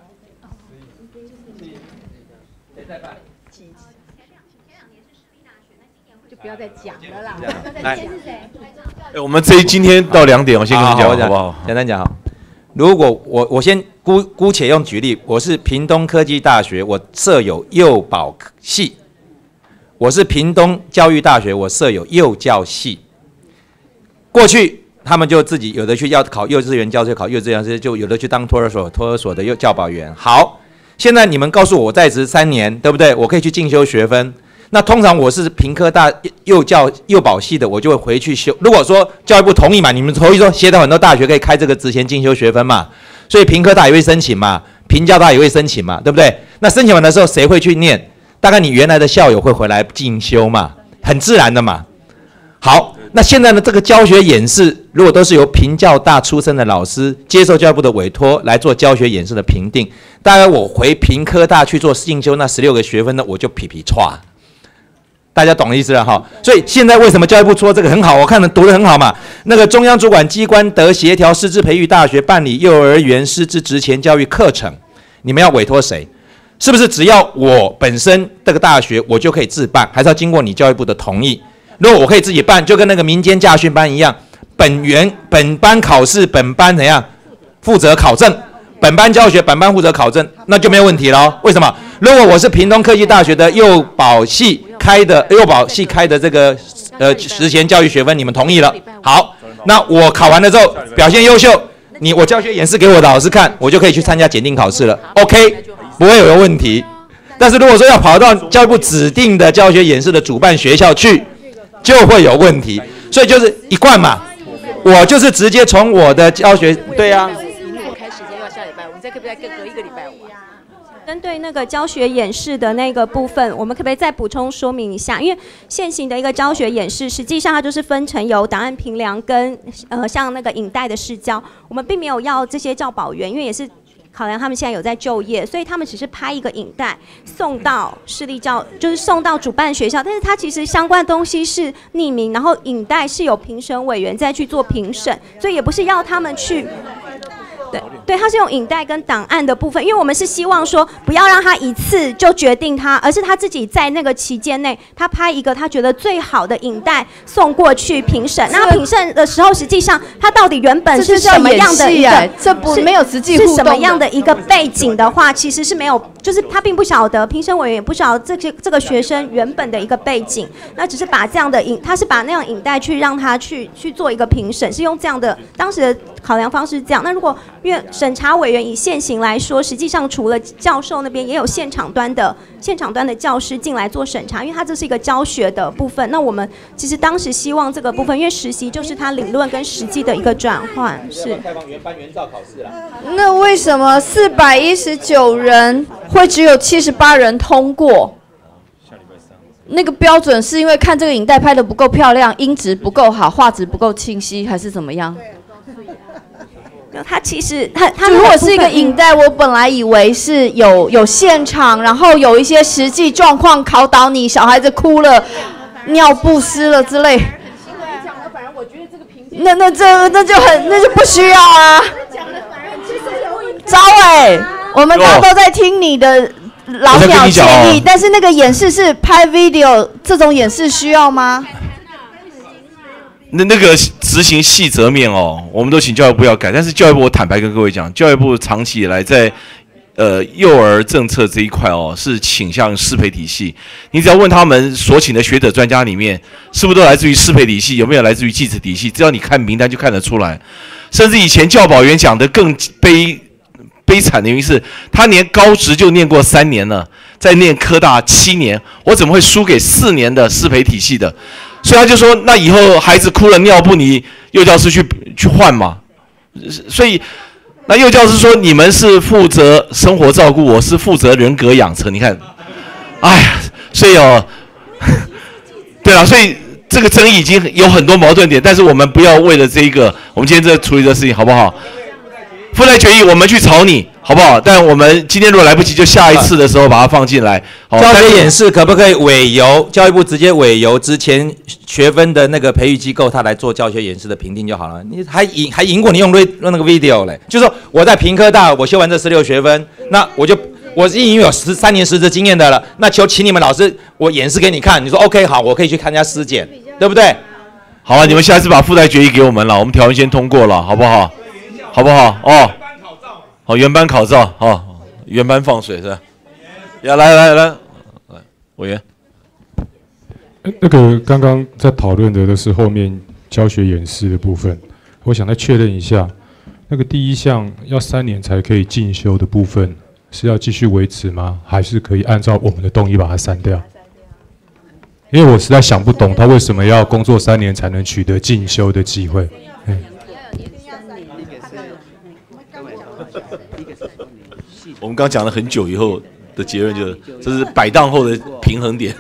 就不要再讲了啦。 来， 我们今天到2点，我先跟你讲好不好？ 简单讲好。如果我先姑且用举例，我是屏东科技大学，我设有幼保系；我是屏东教育大学，我设有幼教系。过去他们就自己有的去要考幼稚园教师，考幼稚园教师，就有的去当托儿所的教保员。好，现在你们告诉我在职3年，对不对？我可以去进修学分。那通常我是屏科大幼保系的，我就会回去修。如果说教育部同意嘛，你们同意说协调很多大学可以开这个职前进修学分嘛，所以屏科大也会申请嘛，屏教大也会申请嘛，对不对？那申请完的时候谁会去念？大概你原来的校友会回来进修嘛，很自然的嘛。好，那现在呢，这个教学演示如果都是由屏教大出身的老师接受教育部的委托来做教学演示的评定，大概我回屏科大去做进修那16个学分呢，我就皮唰。大家懂的意思了哈，所以现在为什么教育部说这个很好？我看读得很好嘛。那个中央主管机关得协调师资培育大学办理幼儿园师资职前教育课程，你们要委托谁？是不是只要我本身这个大学我就可以自办，还是要经过你教育部的同意？如果我可以自己办，就跟那个民间驾训班一样，本班考试，本班怎样负责考证，本班教学，本班负责考证，那就没有问题了。为什么？如果我是屏东科技大学的幼保系开的这个职前教育学分，你们同意了，好，那我考完了之后表现优秀，我教学演示给我的老师看，我就可以去参加检定考试了 ，OK， 不会有问题。但是如果说要跑到教育部指定的教学演示的主办学校去，就会有问题。所以就是一贯嘛，我就是直接从我的教学，对啊。 开时间要下礼拜，我们再可不可以隔1个礼拜5啊？ 针对那个教学演示的那个部分，我们可不可以再补充说明一下？因为现行的一个教学演示，实际上它就是分成有档案评量跟像那个影带的试教，我们并没有要这些教保员，因为也是考量他们现在有在就业，所以他们只是拍一个影带送到市立就是送到主办学校，但是它其实相关的东西是匿名，然后影带是有评审委员再去做评审，所以也不是要他们去。对，它是用影带跟档案的部分，因为我们是希望说不要让他一次就决定他，而是他自己在那个期间内，他拍一个他觉得最好的影带送过去评审。那评审的时候，实际上他到底原本是什么样的一个， 这不没有实际互动是什么样的一个背景的话，其实是没有，就是他并不晓得，评审委员也不晓得这个学生原本的一个背景，那只是把这样的他是把那样影带去让他去做一个评审，是用这样的当时的考量方式是这样。那如果因为审查委员以现行来说，实际上除了教授那边也有现场端的教师进来做审查，因为他这是一个教学的部分。那我们其实当时希望这个部分，因为实习就是他理论跟实际的一个转换。是。 那为什么419人会只有78人通过？那个标准是因为看这个影带拍得不够漂亮，音质不够好，画质不够清晰，还是怎么样？ 他其实他如果是一个影带，我本来以为是有现场，然后有一些实际状况考倒你，小孩子哭了，尿布湿了之类。那就不需要啊。招我们大家都在听你的老鸟建议，但是那个演示是拍 video， 这种演示需要吗？ 那个执行细则面我们都请教育部要改，但是教育部我坦白跟各位讲，教育部长期以来在幼儿政策这一块哦，是倾向适配体系。你只要问他们所请的学者专家里面，是不是都来自于适配体系，有没有来自于技职体系？只要你看名单就看得出来。甚至以前教保员讲的更悲惨的原因是，他连高职就念过3年了，再念科大7年，我怎么会输给4年的适配体系的？所以他就说，那以后孩子哭了尿布，你幼教师去换嘛。所以。那幼教师说：“你们是负责生活照顾，我是负责人格养成。”你看，哎呀，所以哦，对了，所以这个争议已经有很多矛盾点，但是我们不要为了这一个，我们今天处理这事情好不好？附带决议我们去吵你好不好？但我们今天如果来不及，就下一次的时候把它放进来。 教学演示可不可以委由教育部直接委由之前学分的那个培育机构，他来做教学演示的评定就好了？你还赢过你用那个 video 嘞？就是说我在屏科大我修完这16学分，那我已经有3年实质经验的了，那请你们老师我演示给你看，你说 OK 好，我可以去看一下师检，对不对？ 好了，你们下次把附带决议给我们了，我们条文先通过了，好不好？好不好？哦，好，原班考照，好，原班放水是吧？呀，来，委员。 那个刚刚在讨论的都是后面教学演示的部分，我想再确认一下，那个第一项要3年才可以进修的部分是要继续维持吗？还是可以按照我们的动议把它删掉？因为我实在想不懂他为什么要工作3年才能取得进修的机会。 我们刚讲了很久以后的结论就是，这是摆荡后的平衡点。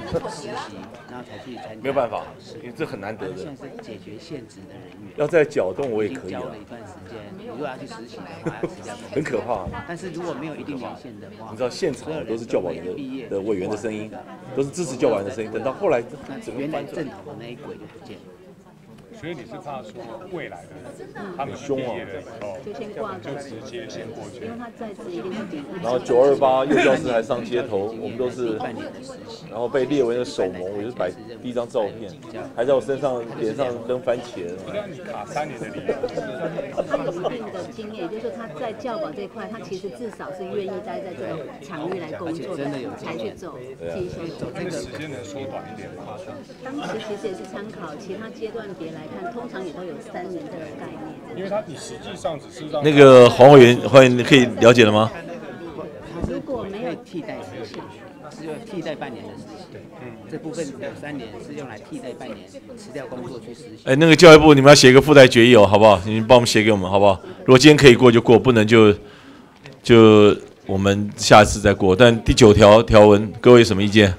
没有办法，因为这很难得的。解决现职的人员要再搅动我也可以啊。如果要去实习的话，很可怕。但是如果没有一定年限的话，你知道现场都是教保员的委员的声音，都是支持教保员的声音。等到后来整个翻正头的那一轨就不见了。 所以你是怕说未来的他们凶啊， 就先挂就直接先过去，因为他在职一定会比。 然后928幼教师还上街头，我们都是，然后被列为了首谋，我就摆第一张照片，还在我脸上扔番茄。 你卡3年的理由。 他有一定的经验，也就是说他在教保这一块，他其实至少是愿意待在这个场域来工作的，才去走进修。 这个时间能缩短一点吗？ 当时其实也是参考其他阶段别来看，通常也都有3年这个概念。 因为你实际上只是让那个黄委员，你可以了解了吗？ 如果没有替代实习，是用替代半年的实习。这部分有3年是用来替代半年辞掉工作去实习。 那个教育部你们要写一个附带决议哦，好不好？你帮我们写给我们，好不好？如果今天可以过就过，不能就我们下次再过。但第9条条文，各位有什么意见？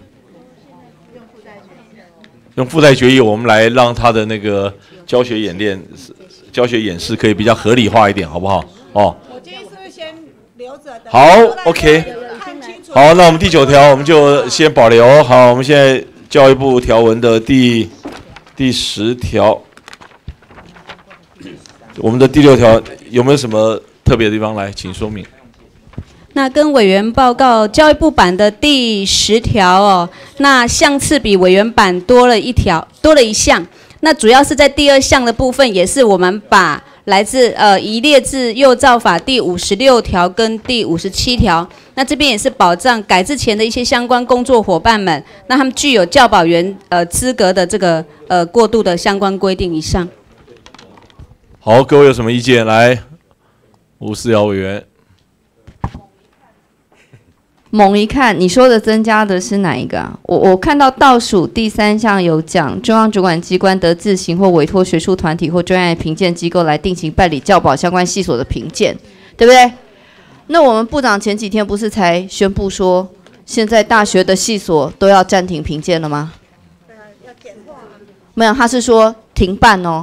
用附带决议，我们来让他的那个教学演示可以比较合理化一点，好不好？哦。 我建议是不是先留着的？ 好 ，OK。好，那我们第9条我们就先保留。好，我们现在教育部条文的第10条，我们的第6条有没有什么特别的地方？来，请说明。 那跟委员报告，教育部版的第10条哦，那项次比委员版多了一项。那主要是在第2项的部分，也是我们把来自移列自幼教法第56条跟第57条。那这边也是保障改制前的一些相关工作伙伴们，那他们具有教保员资格的这个过渡的相关规定以上。 好，各位有什么意见？来，吴思瑶委员。 猛一看，你说的增加的是哪一个啊？我看到倒数第3项有讲，中央主管机关得自行或委托学术团体或专业评鉴机构来定期办理教保相关系所的评鉴，对不对？那我们部长前几天不是才宣布说，现在大学的系所都要暂停评鉴了吗？没有，他是说停办哦。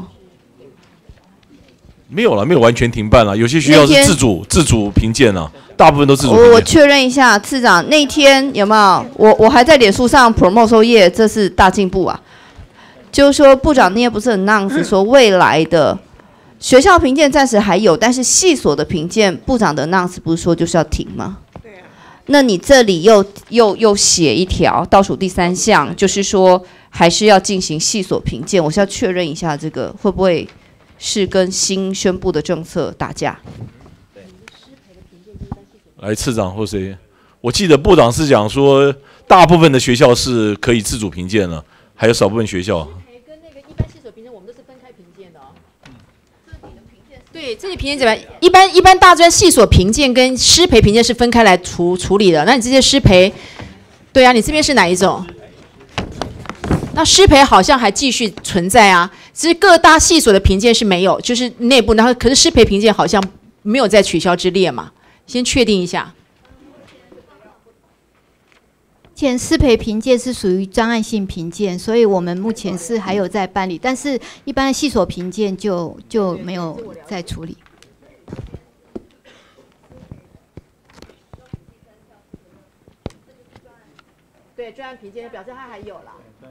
没有了，没有完全停办了，有些学校是自主评鉴了。大部分都自主。 我确认一下，次长那天有没有？我还在脸书上 promote 说耶，这是大进步啊。就是说部长你也不是很 announce 说未来的学校评鉴暂时还有，但是系所的评鉴，部长的 announce 不是说就是要停吗？对啊。那你这里又写一条，倒数第3项，就是说还是要进行系所评鉴，我是要确认一下这个会不会是跟新宣布的政策打架？ 来，次长或谁？我记得部长是讲说，大部分的学校是可以自主评鉴了，还有少部分学校。 跟那个一般系所评鉴，我们都是分开评鉴的哦。对，这里评鉴怎么样？一般大专系所评鉴跟师培评鉴是分开来处理的。那你这些师培，对啊，你这边是哪一种？那师培好像还继续存在啊，只是各大系所的评鉴是没有，就是内部，然后可是师培评鉴好像没有在取消之列嘛，先确定一下。 前师培评鉴是属于专案性评鉴，所以我们目前是还有在办理，但是一般的系所评鉴就没有在处理。 对，专案评鉴表示它还有啦。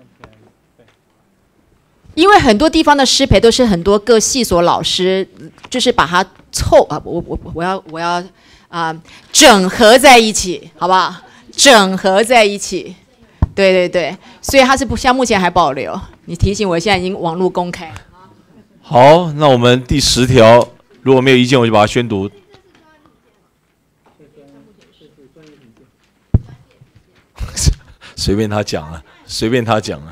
因为很多地方的师培都是很多各系所老师，就是把它我要整合在一起，好不好？整合在一起，对对对，所以它是不像目前还保留。你提醒我，现在已经网络公开。 好，那我们第10条，如果没有意见，我就把它宣读。随便他讲了，随便他讲了。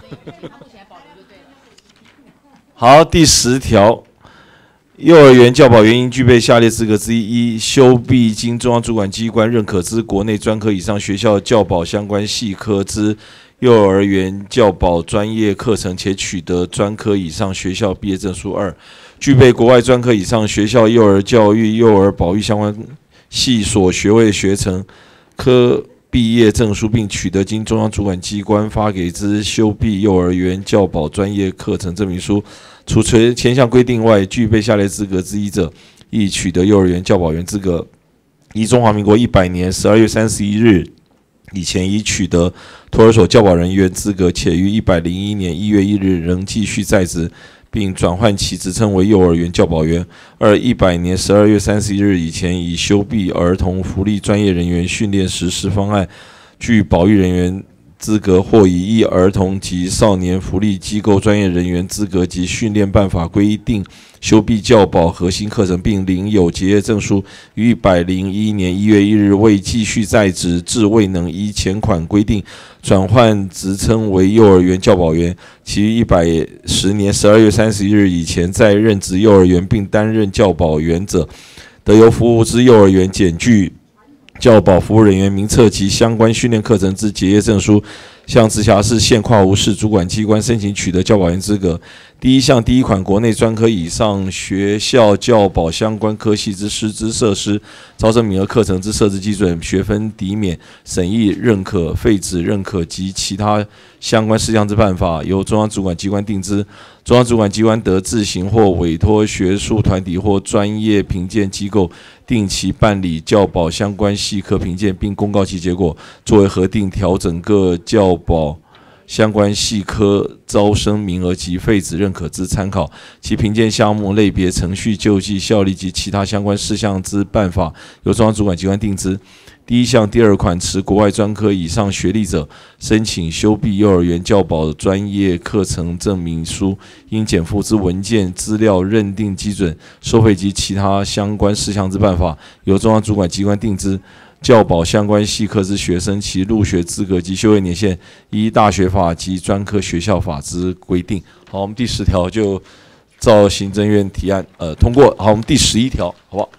好，第10条，幼儿园教保员应具备下列资格之一：一、修毕经中央主管机关认可之国内专科以上学校教保相关系科之幼儿园教保专业课程，且取得专科以上学校毕业证书；二、具备国外专科以上学校幼儿教育、幼儿保育相关系所学位学程科毕业证书，并取得经中央主管机关发给之修毕幼儿园教保专业课程证明书。除前项规定外，具备下列资格之一者，亦取得幼儿园教保员资格：一、中华民国100年12月31日以前已取得托儿所教保人员资格，且于101年1月1日仍继续在职，并转换其职称为幼儿园教保员；二、100年12月31日以前已修毕儿童福利专业人员训练实施方案，具保育人员资格，或以儿童及少年福利机构专业人员资格及训练办法规定修毕教保核心课程，并领有结业证书，于101年1月1日未继续在职，至未能依前款规定转换职称为幼儿园教保员，其于110年12月31日以前在任职幼儿园并担任教保员者，得由服务之幼儿园检具教保服务人员名册及相关训练课程之结业证书，向直辖市、县跨湖市主管机关申请取得教保员资格。第一项第一款国内专科以上学校教保相关科系之师资设施、招生名额、课程之设置基准、学分抵免、审议认可、废止认可及其他相关事项之办法，由中央主管机关定之。中央主管机关得自行或委托学术团体或专业评鉴机构定期办理教保相关系科评鉴，并公告其结果，作为核定调整各教保相关系科招生名额及废止认可之参考。其评鉴项目、类别、程序、救济、效力及其他相关事项之办法，由中央主管机关定之。第一项第二款持国外专科以上学历者，申请修毕幼儿园教保专业课程证明书，应检附之文件、资料、认定基准、收费及其他相关事项之办法，由中央主管机关定之。教保相关系科之学生，其入学资格及修业年限，依大学法及专科学校法之规定。好，我们第10条就照行政院提案通过。好，我们第11条，好不好？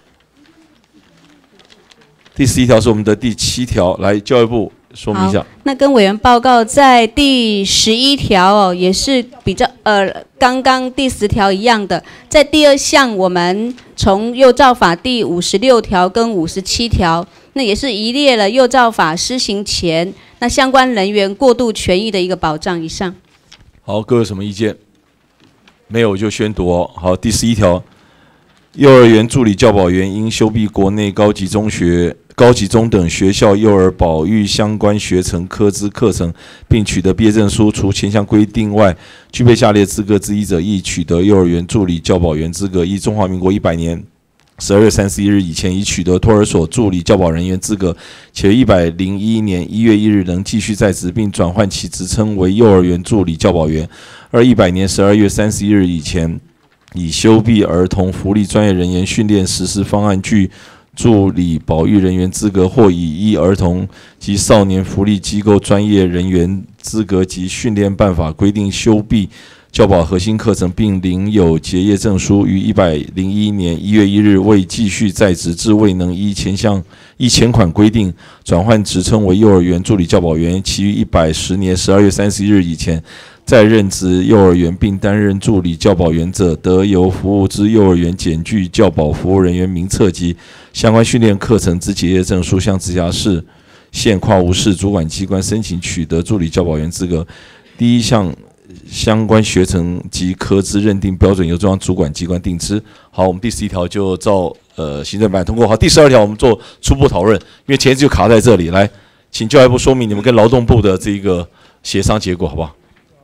第11条是我们的第7条，来教育部说明一下。 那跟委员报告，在第11条哦，也是比较刚刚第10条一样的，在第2项，我们从幼教法第56条跟57条，那也是一列了幼教法施行前那相关人员过渡权益的一个保障以上。 好，各位有什么意见？没有就宣读哦。好，第11条，幼儿园助理教保员应修毕国内高级中等学校幼儿保育相关学程科之课程，并取得毕业证书。除前项规定外，具备下列资格之一者，亦取得幼儿园助理教保员资格：一、中华民国100年12月31日以前已取得托儿所助理教保人员资格，且101年1月1日能继续在职，并转换其职称为幼儿园助理教保员；二、100年12月31日以前已修毕儿童福利专业人员训练实施方案，具助理保育人员资格，或已依儿童及少年福利机构专业人员资格及训练办法规定修毕教保核心课程，并领有结业证书，于101年1月1日未继续在职，至未能依前款规定转换职称为幼儿园助理教保员，其于110年12月31日以前在任职幼儿园并担任助理教保员者，得由服务之幼儿园检具教保服务人员名册及相关训练课程之结业证书，向直辖市、县跨无市主管机关申请取得助理教保员资格。第一项相关学程及科之认定标准由中央主管机关定之。好，我们第11条就照行政版通过。好，第12条我们做初步讨论，因为前一次就卡在这里。来，请教育部说明你们跟劳动部的这个协商结果，好不好？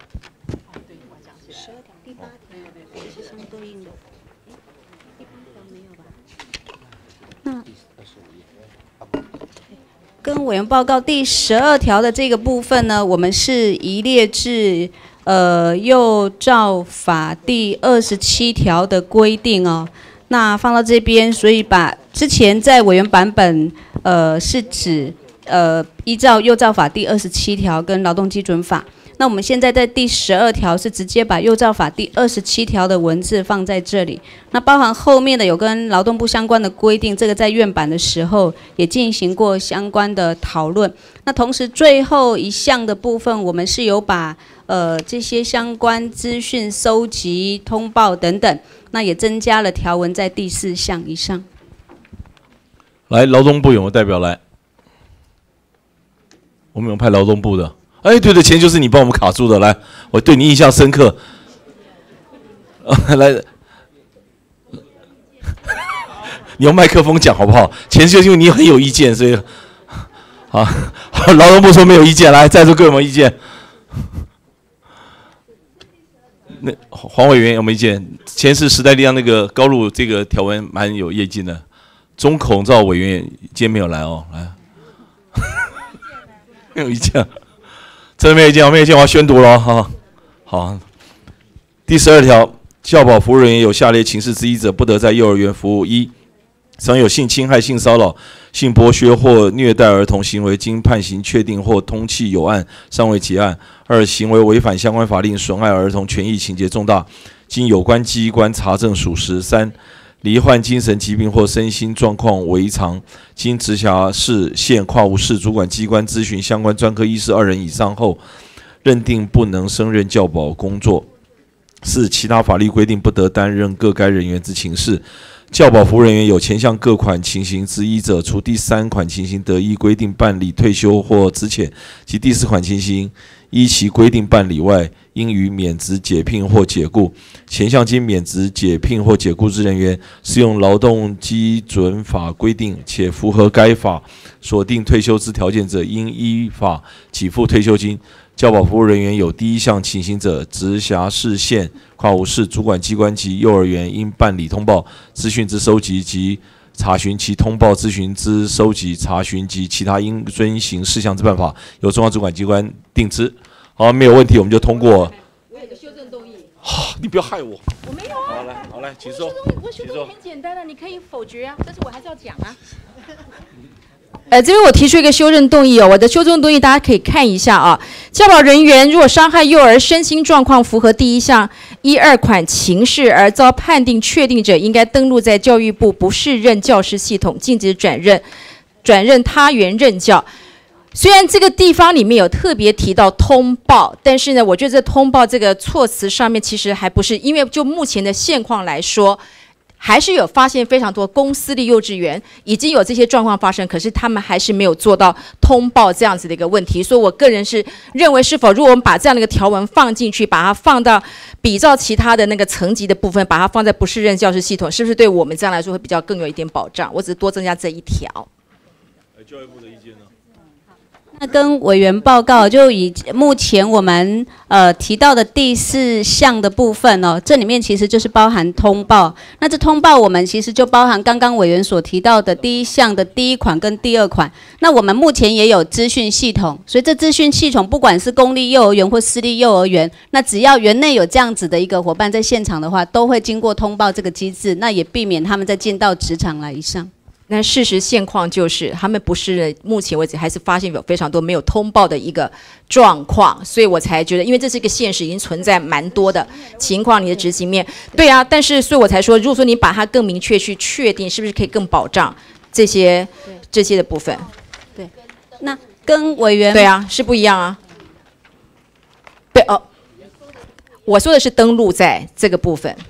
跟委员报告第12条的这个部分呢，我们是移列至幼照法第27条的规定哦。那放到这边，所以把之前在委员版本是指依照幼照法第27条跟劳动基准法。那我们现在在第12条是直接把幼照法第27条的文字放在这里，那包含后面的有跟劳动部相关的规定，这个在院版的时候也进行过相关的讨论。那同时最后一项的部分，我们是有把这些相关资讯收集、通报等等，那也增加了条文在第4项以上。 来，劳动部有没有代表来？我们有派劳动部的。哎，对的，钱就是你帮我们卡住的。来，我对你印象深刻。来，你用麦克风讲好不好？钱就是因为你很有意见，所以好，劳动部说没有意见。来，在座各位有没有意见？那黄委员有没有意见？前是时代力量那个高路这个条文蛮有业绩的。钟孔照委员今天没有来哦，来，没有意见。真的没有意见，我没有意见，我要宣读了哈。好，第12条，教保服务人员有下列情事之一者，不得在幼儿园服务：一、常有性侵害、性骚扰、性剥削或虐待儿童行为，经判刑确定或通缉有案，尚未结案；二、行为违反相关法令，损害儿童权益，情节重大，经有关机关查证属实；三、罹患精神疾病或身心状况违常，经直辖市、县跨无市主管机关咨询相关专科医师2人以上后，认定不能胜任教保工作。4、其他法律规定不得担任各该人员之情事。教保服务人员有前项各款情形之一者，除第3款情形得依规定办理退休或资遣，及第4款情形依其规定办理外，应予免职、解聘或解雇。前项经免职、解聘或解雇之人员，适用劳动基准法规定，且符合该法所定退休之条件者，应依法给付退休金。教保服务人员有第1项情形者，直辖市、县跨无市主管机关及幼儿园应办理通报、资讯之收集及查询其通报、咨询之收集、查询及其他应遵行事项之办法，由中央主管机关定之。好，没有问题，我们就通过。 我有个修正动议。 你不要害我。 我没有啊。 好来，请说。 我修正很简单的，你可以否决啊，但是我还是要讲啊。这边我提出一个修正动议哦，我的修正动议大家可以看一下啊。教保人员若伤害幼儿身心状况符合第1项1、2款情事而遭判定确定者，应该登录在教育部不适任教师系统，禁止转任他园任教。虽然这个地方里面有特别提到通报，但是呢，我觉得这通报这个措辞上面其实还不是，因为就目前的现况来说，还是有发现非常多公私立幼稚园已经有这些状况发生，可是他们还是没有做到通报这样子的一个问题。所以我个人是认为，是否如果我们把这样的一个条文放进去，把它放到比照其他的那个层级的部分，把它放在不适任教师系统，是不是对我们这样来说会比较更有一点保障？我只是多增加这一条。 教育部的意见呢？ 那跟委员报告，就以目前我们提到的第4项的部分哦，这里面其实就是包含通报。那这通报我们其实就包含刚刚委员所提到的第1项的第1款跟第2款。那我们目前也有资讯系统，所以这资讯系统不管是公立幼儿园或私立幼儿园，那只要园内有这样子的一个伙伴在现场的话，都会经过通报这个机制，那也避免他们再进到职场来以上。 那事实现况就是，他们不是目前为止还是发现有非常多没有通报的一个状况，所以我才觉得，因为这是一个现实，已经存在蛮多的情况，你的执行面，对啊，但是所以我才说，如果说你把它更明确去确定，是不是可以更保障这些的部分？ 对，那跟委员对啊是不一样啊，对哦，我说的是登录在这个部分。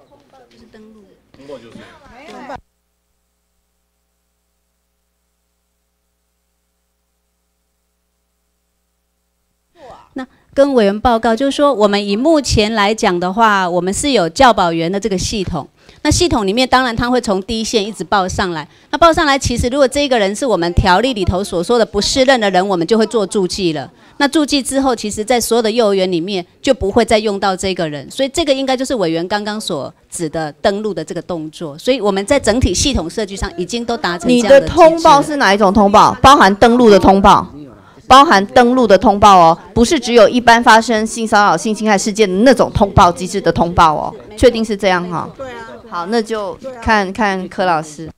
跟委员报告，就是说，我们以目前来讲的话，我们是有教保员的这个系统。那系统里面，当然他会从第一线一直报上来。那报上来，其实如果这个人是我们条例里头所说的不适任的人，我们就会做注记了。那注记之后，其实在所有的幼儿园里面就不会再用到这个人。所以这个应该就是委员刚刚所指的登录的这个动作。所以我们在整体系统设计上已经都达成这样的。 你的通报是哪一种通报？包含登录的通报？包含登录的通报哦，不是只有一般发生性骚扰、性侵害事件的那种通报机制的通报哦，确定是这样哈？对啊。好，那就看柯老师。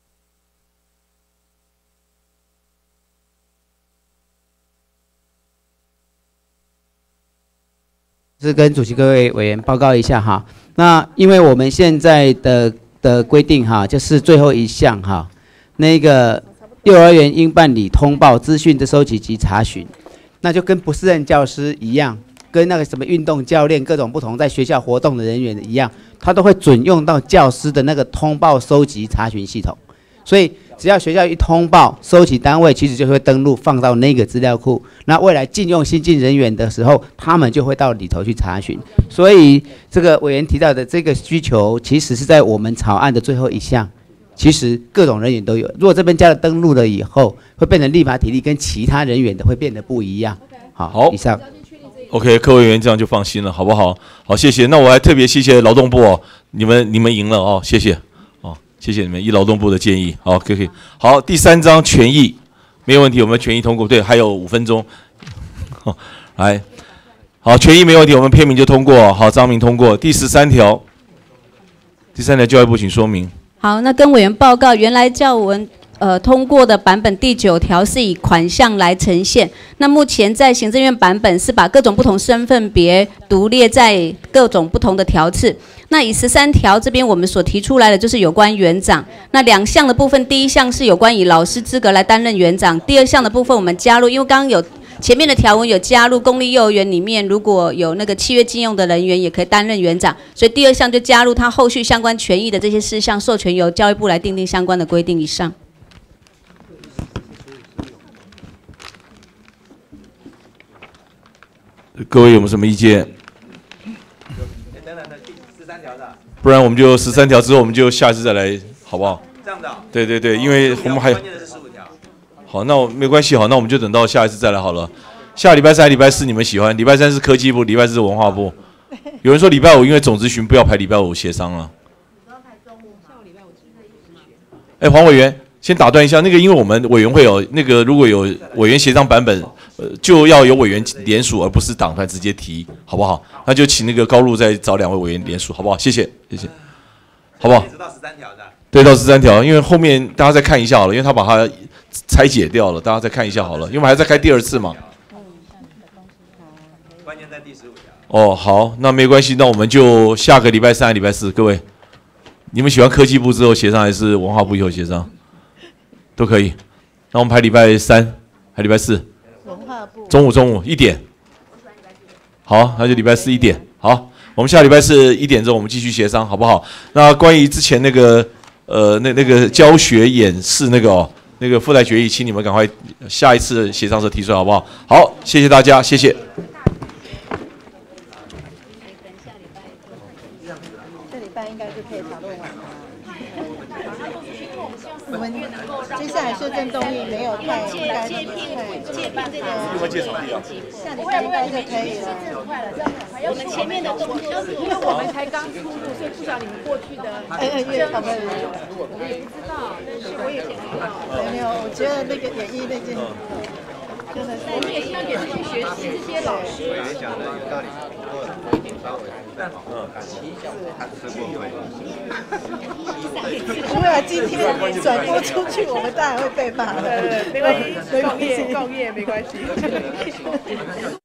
是跟主席各位委员报告一下哈。那因为我们现在的规定哈，就是最后一项哈，那个。幼儿园应办理通报资讯的收集及查询，那就跟不适任教师一样，跟那个什么运动教练各种不同在学校活动的人员一样，他都会准用到教师的那个通报收集查询系统。所以只要学校一通报，收集单位其实就会登录放到那个资料库。那未来禁用新进人员的时候，他们就会到里头去查询。所以这个委员提到的这个需求，其实是在我们草案的最后一项。其实各种人员都有，如果这边加了登录了以后，会变成立法体力跟其他人员的会变得不一样。好，以上。 OK， 各位委员这样就放心了，好不好？好，谢谢。那我还特别谢谢劳动部哦，你们赢了哦，谢谢。哦，谢谢你们依劳动部的建议。好，可以。好，第3章权益没有问题，我们权益通过。对，还有5分钟。来，好，权益没问题，我们篇名就通过。好，章名通过。第13条，教育部请说明。 好，那跟委员报告，原来教文通过的版本第9条是以款项来呈现。那目前在行政院版本是把各种不同身份别独列在各种不同的条次。那以13条这边我们所提出来的就是有关园长。那2项的部分，第1项是有关以老师资格来担任园长，第2项的部分我们加入，因为刚刚有。前面的条文有加入公立幼儿园里面，如果有那个契约禁用的人员，也可以担任园长。所以第2项就加入他后续相关权益的这些事项，授权由教育部来订定相关的规定以上。 各位有没有什么意见？不然我们就13条之后，我们就下次再来，好不好？这样的。对对对，因为我们还有。好，那我没关系，好，那我们就等到下一次再来好了。下礼拜3、礼拜4你们喜欢？礼拜3是科技部，礼拜4是文化部。有人说礼拜5因为总咨询不要排礼拜5协商了。哎，黄委员，先打断一下，那个因为我们委员会有那个如果有委员协商版本，就要有委员联署，而不是党团直接提，好不好？那就请那个高路再找2位委员联署，好不好？谢谢，谢谢，好不好？到13条的。对，到13条，因为后面大家再看一下好了，因为他把它。拆解掉了，大家再看一下好了，因为我们还在开第2次嘛。关键在第15条。哦，好，那没关系，那我们就下个礼拜3、礼拜4，各位，你们喜欢科技部之后协商还是文化部以后协商，都可以。那我们排礼拜3还礼拜4？文化部。中午1点。好，那就礼拜4 1点。好，我们下礼拜4 1点之后我们继续协商，好不好？那关于之前那个那个教学演示那个附带决议，请你们赶快下一次协商时提出来，好不好？好，谢谢大家，谢谢。 这礼拜应该就可以讨论完了。我们接下来修正动议没有太应该借办这个，下礼拜应该就可以了。我们前面的动作，因为我们才刚出入，所以不晓得你们过去的我们也不知道，我也不知道。没有，我觉得那个演艺那件真的是，你也希望给这些学习这些老师。 如果今天转播出去，我们当然会被骂了。 没关系，共业没关系。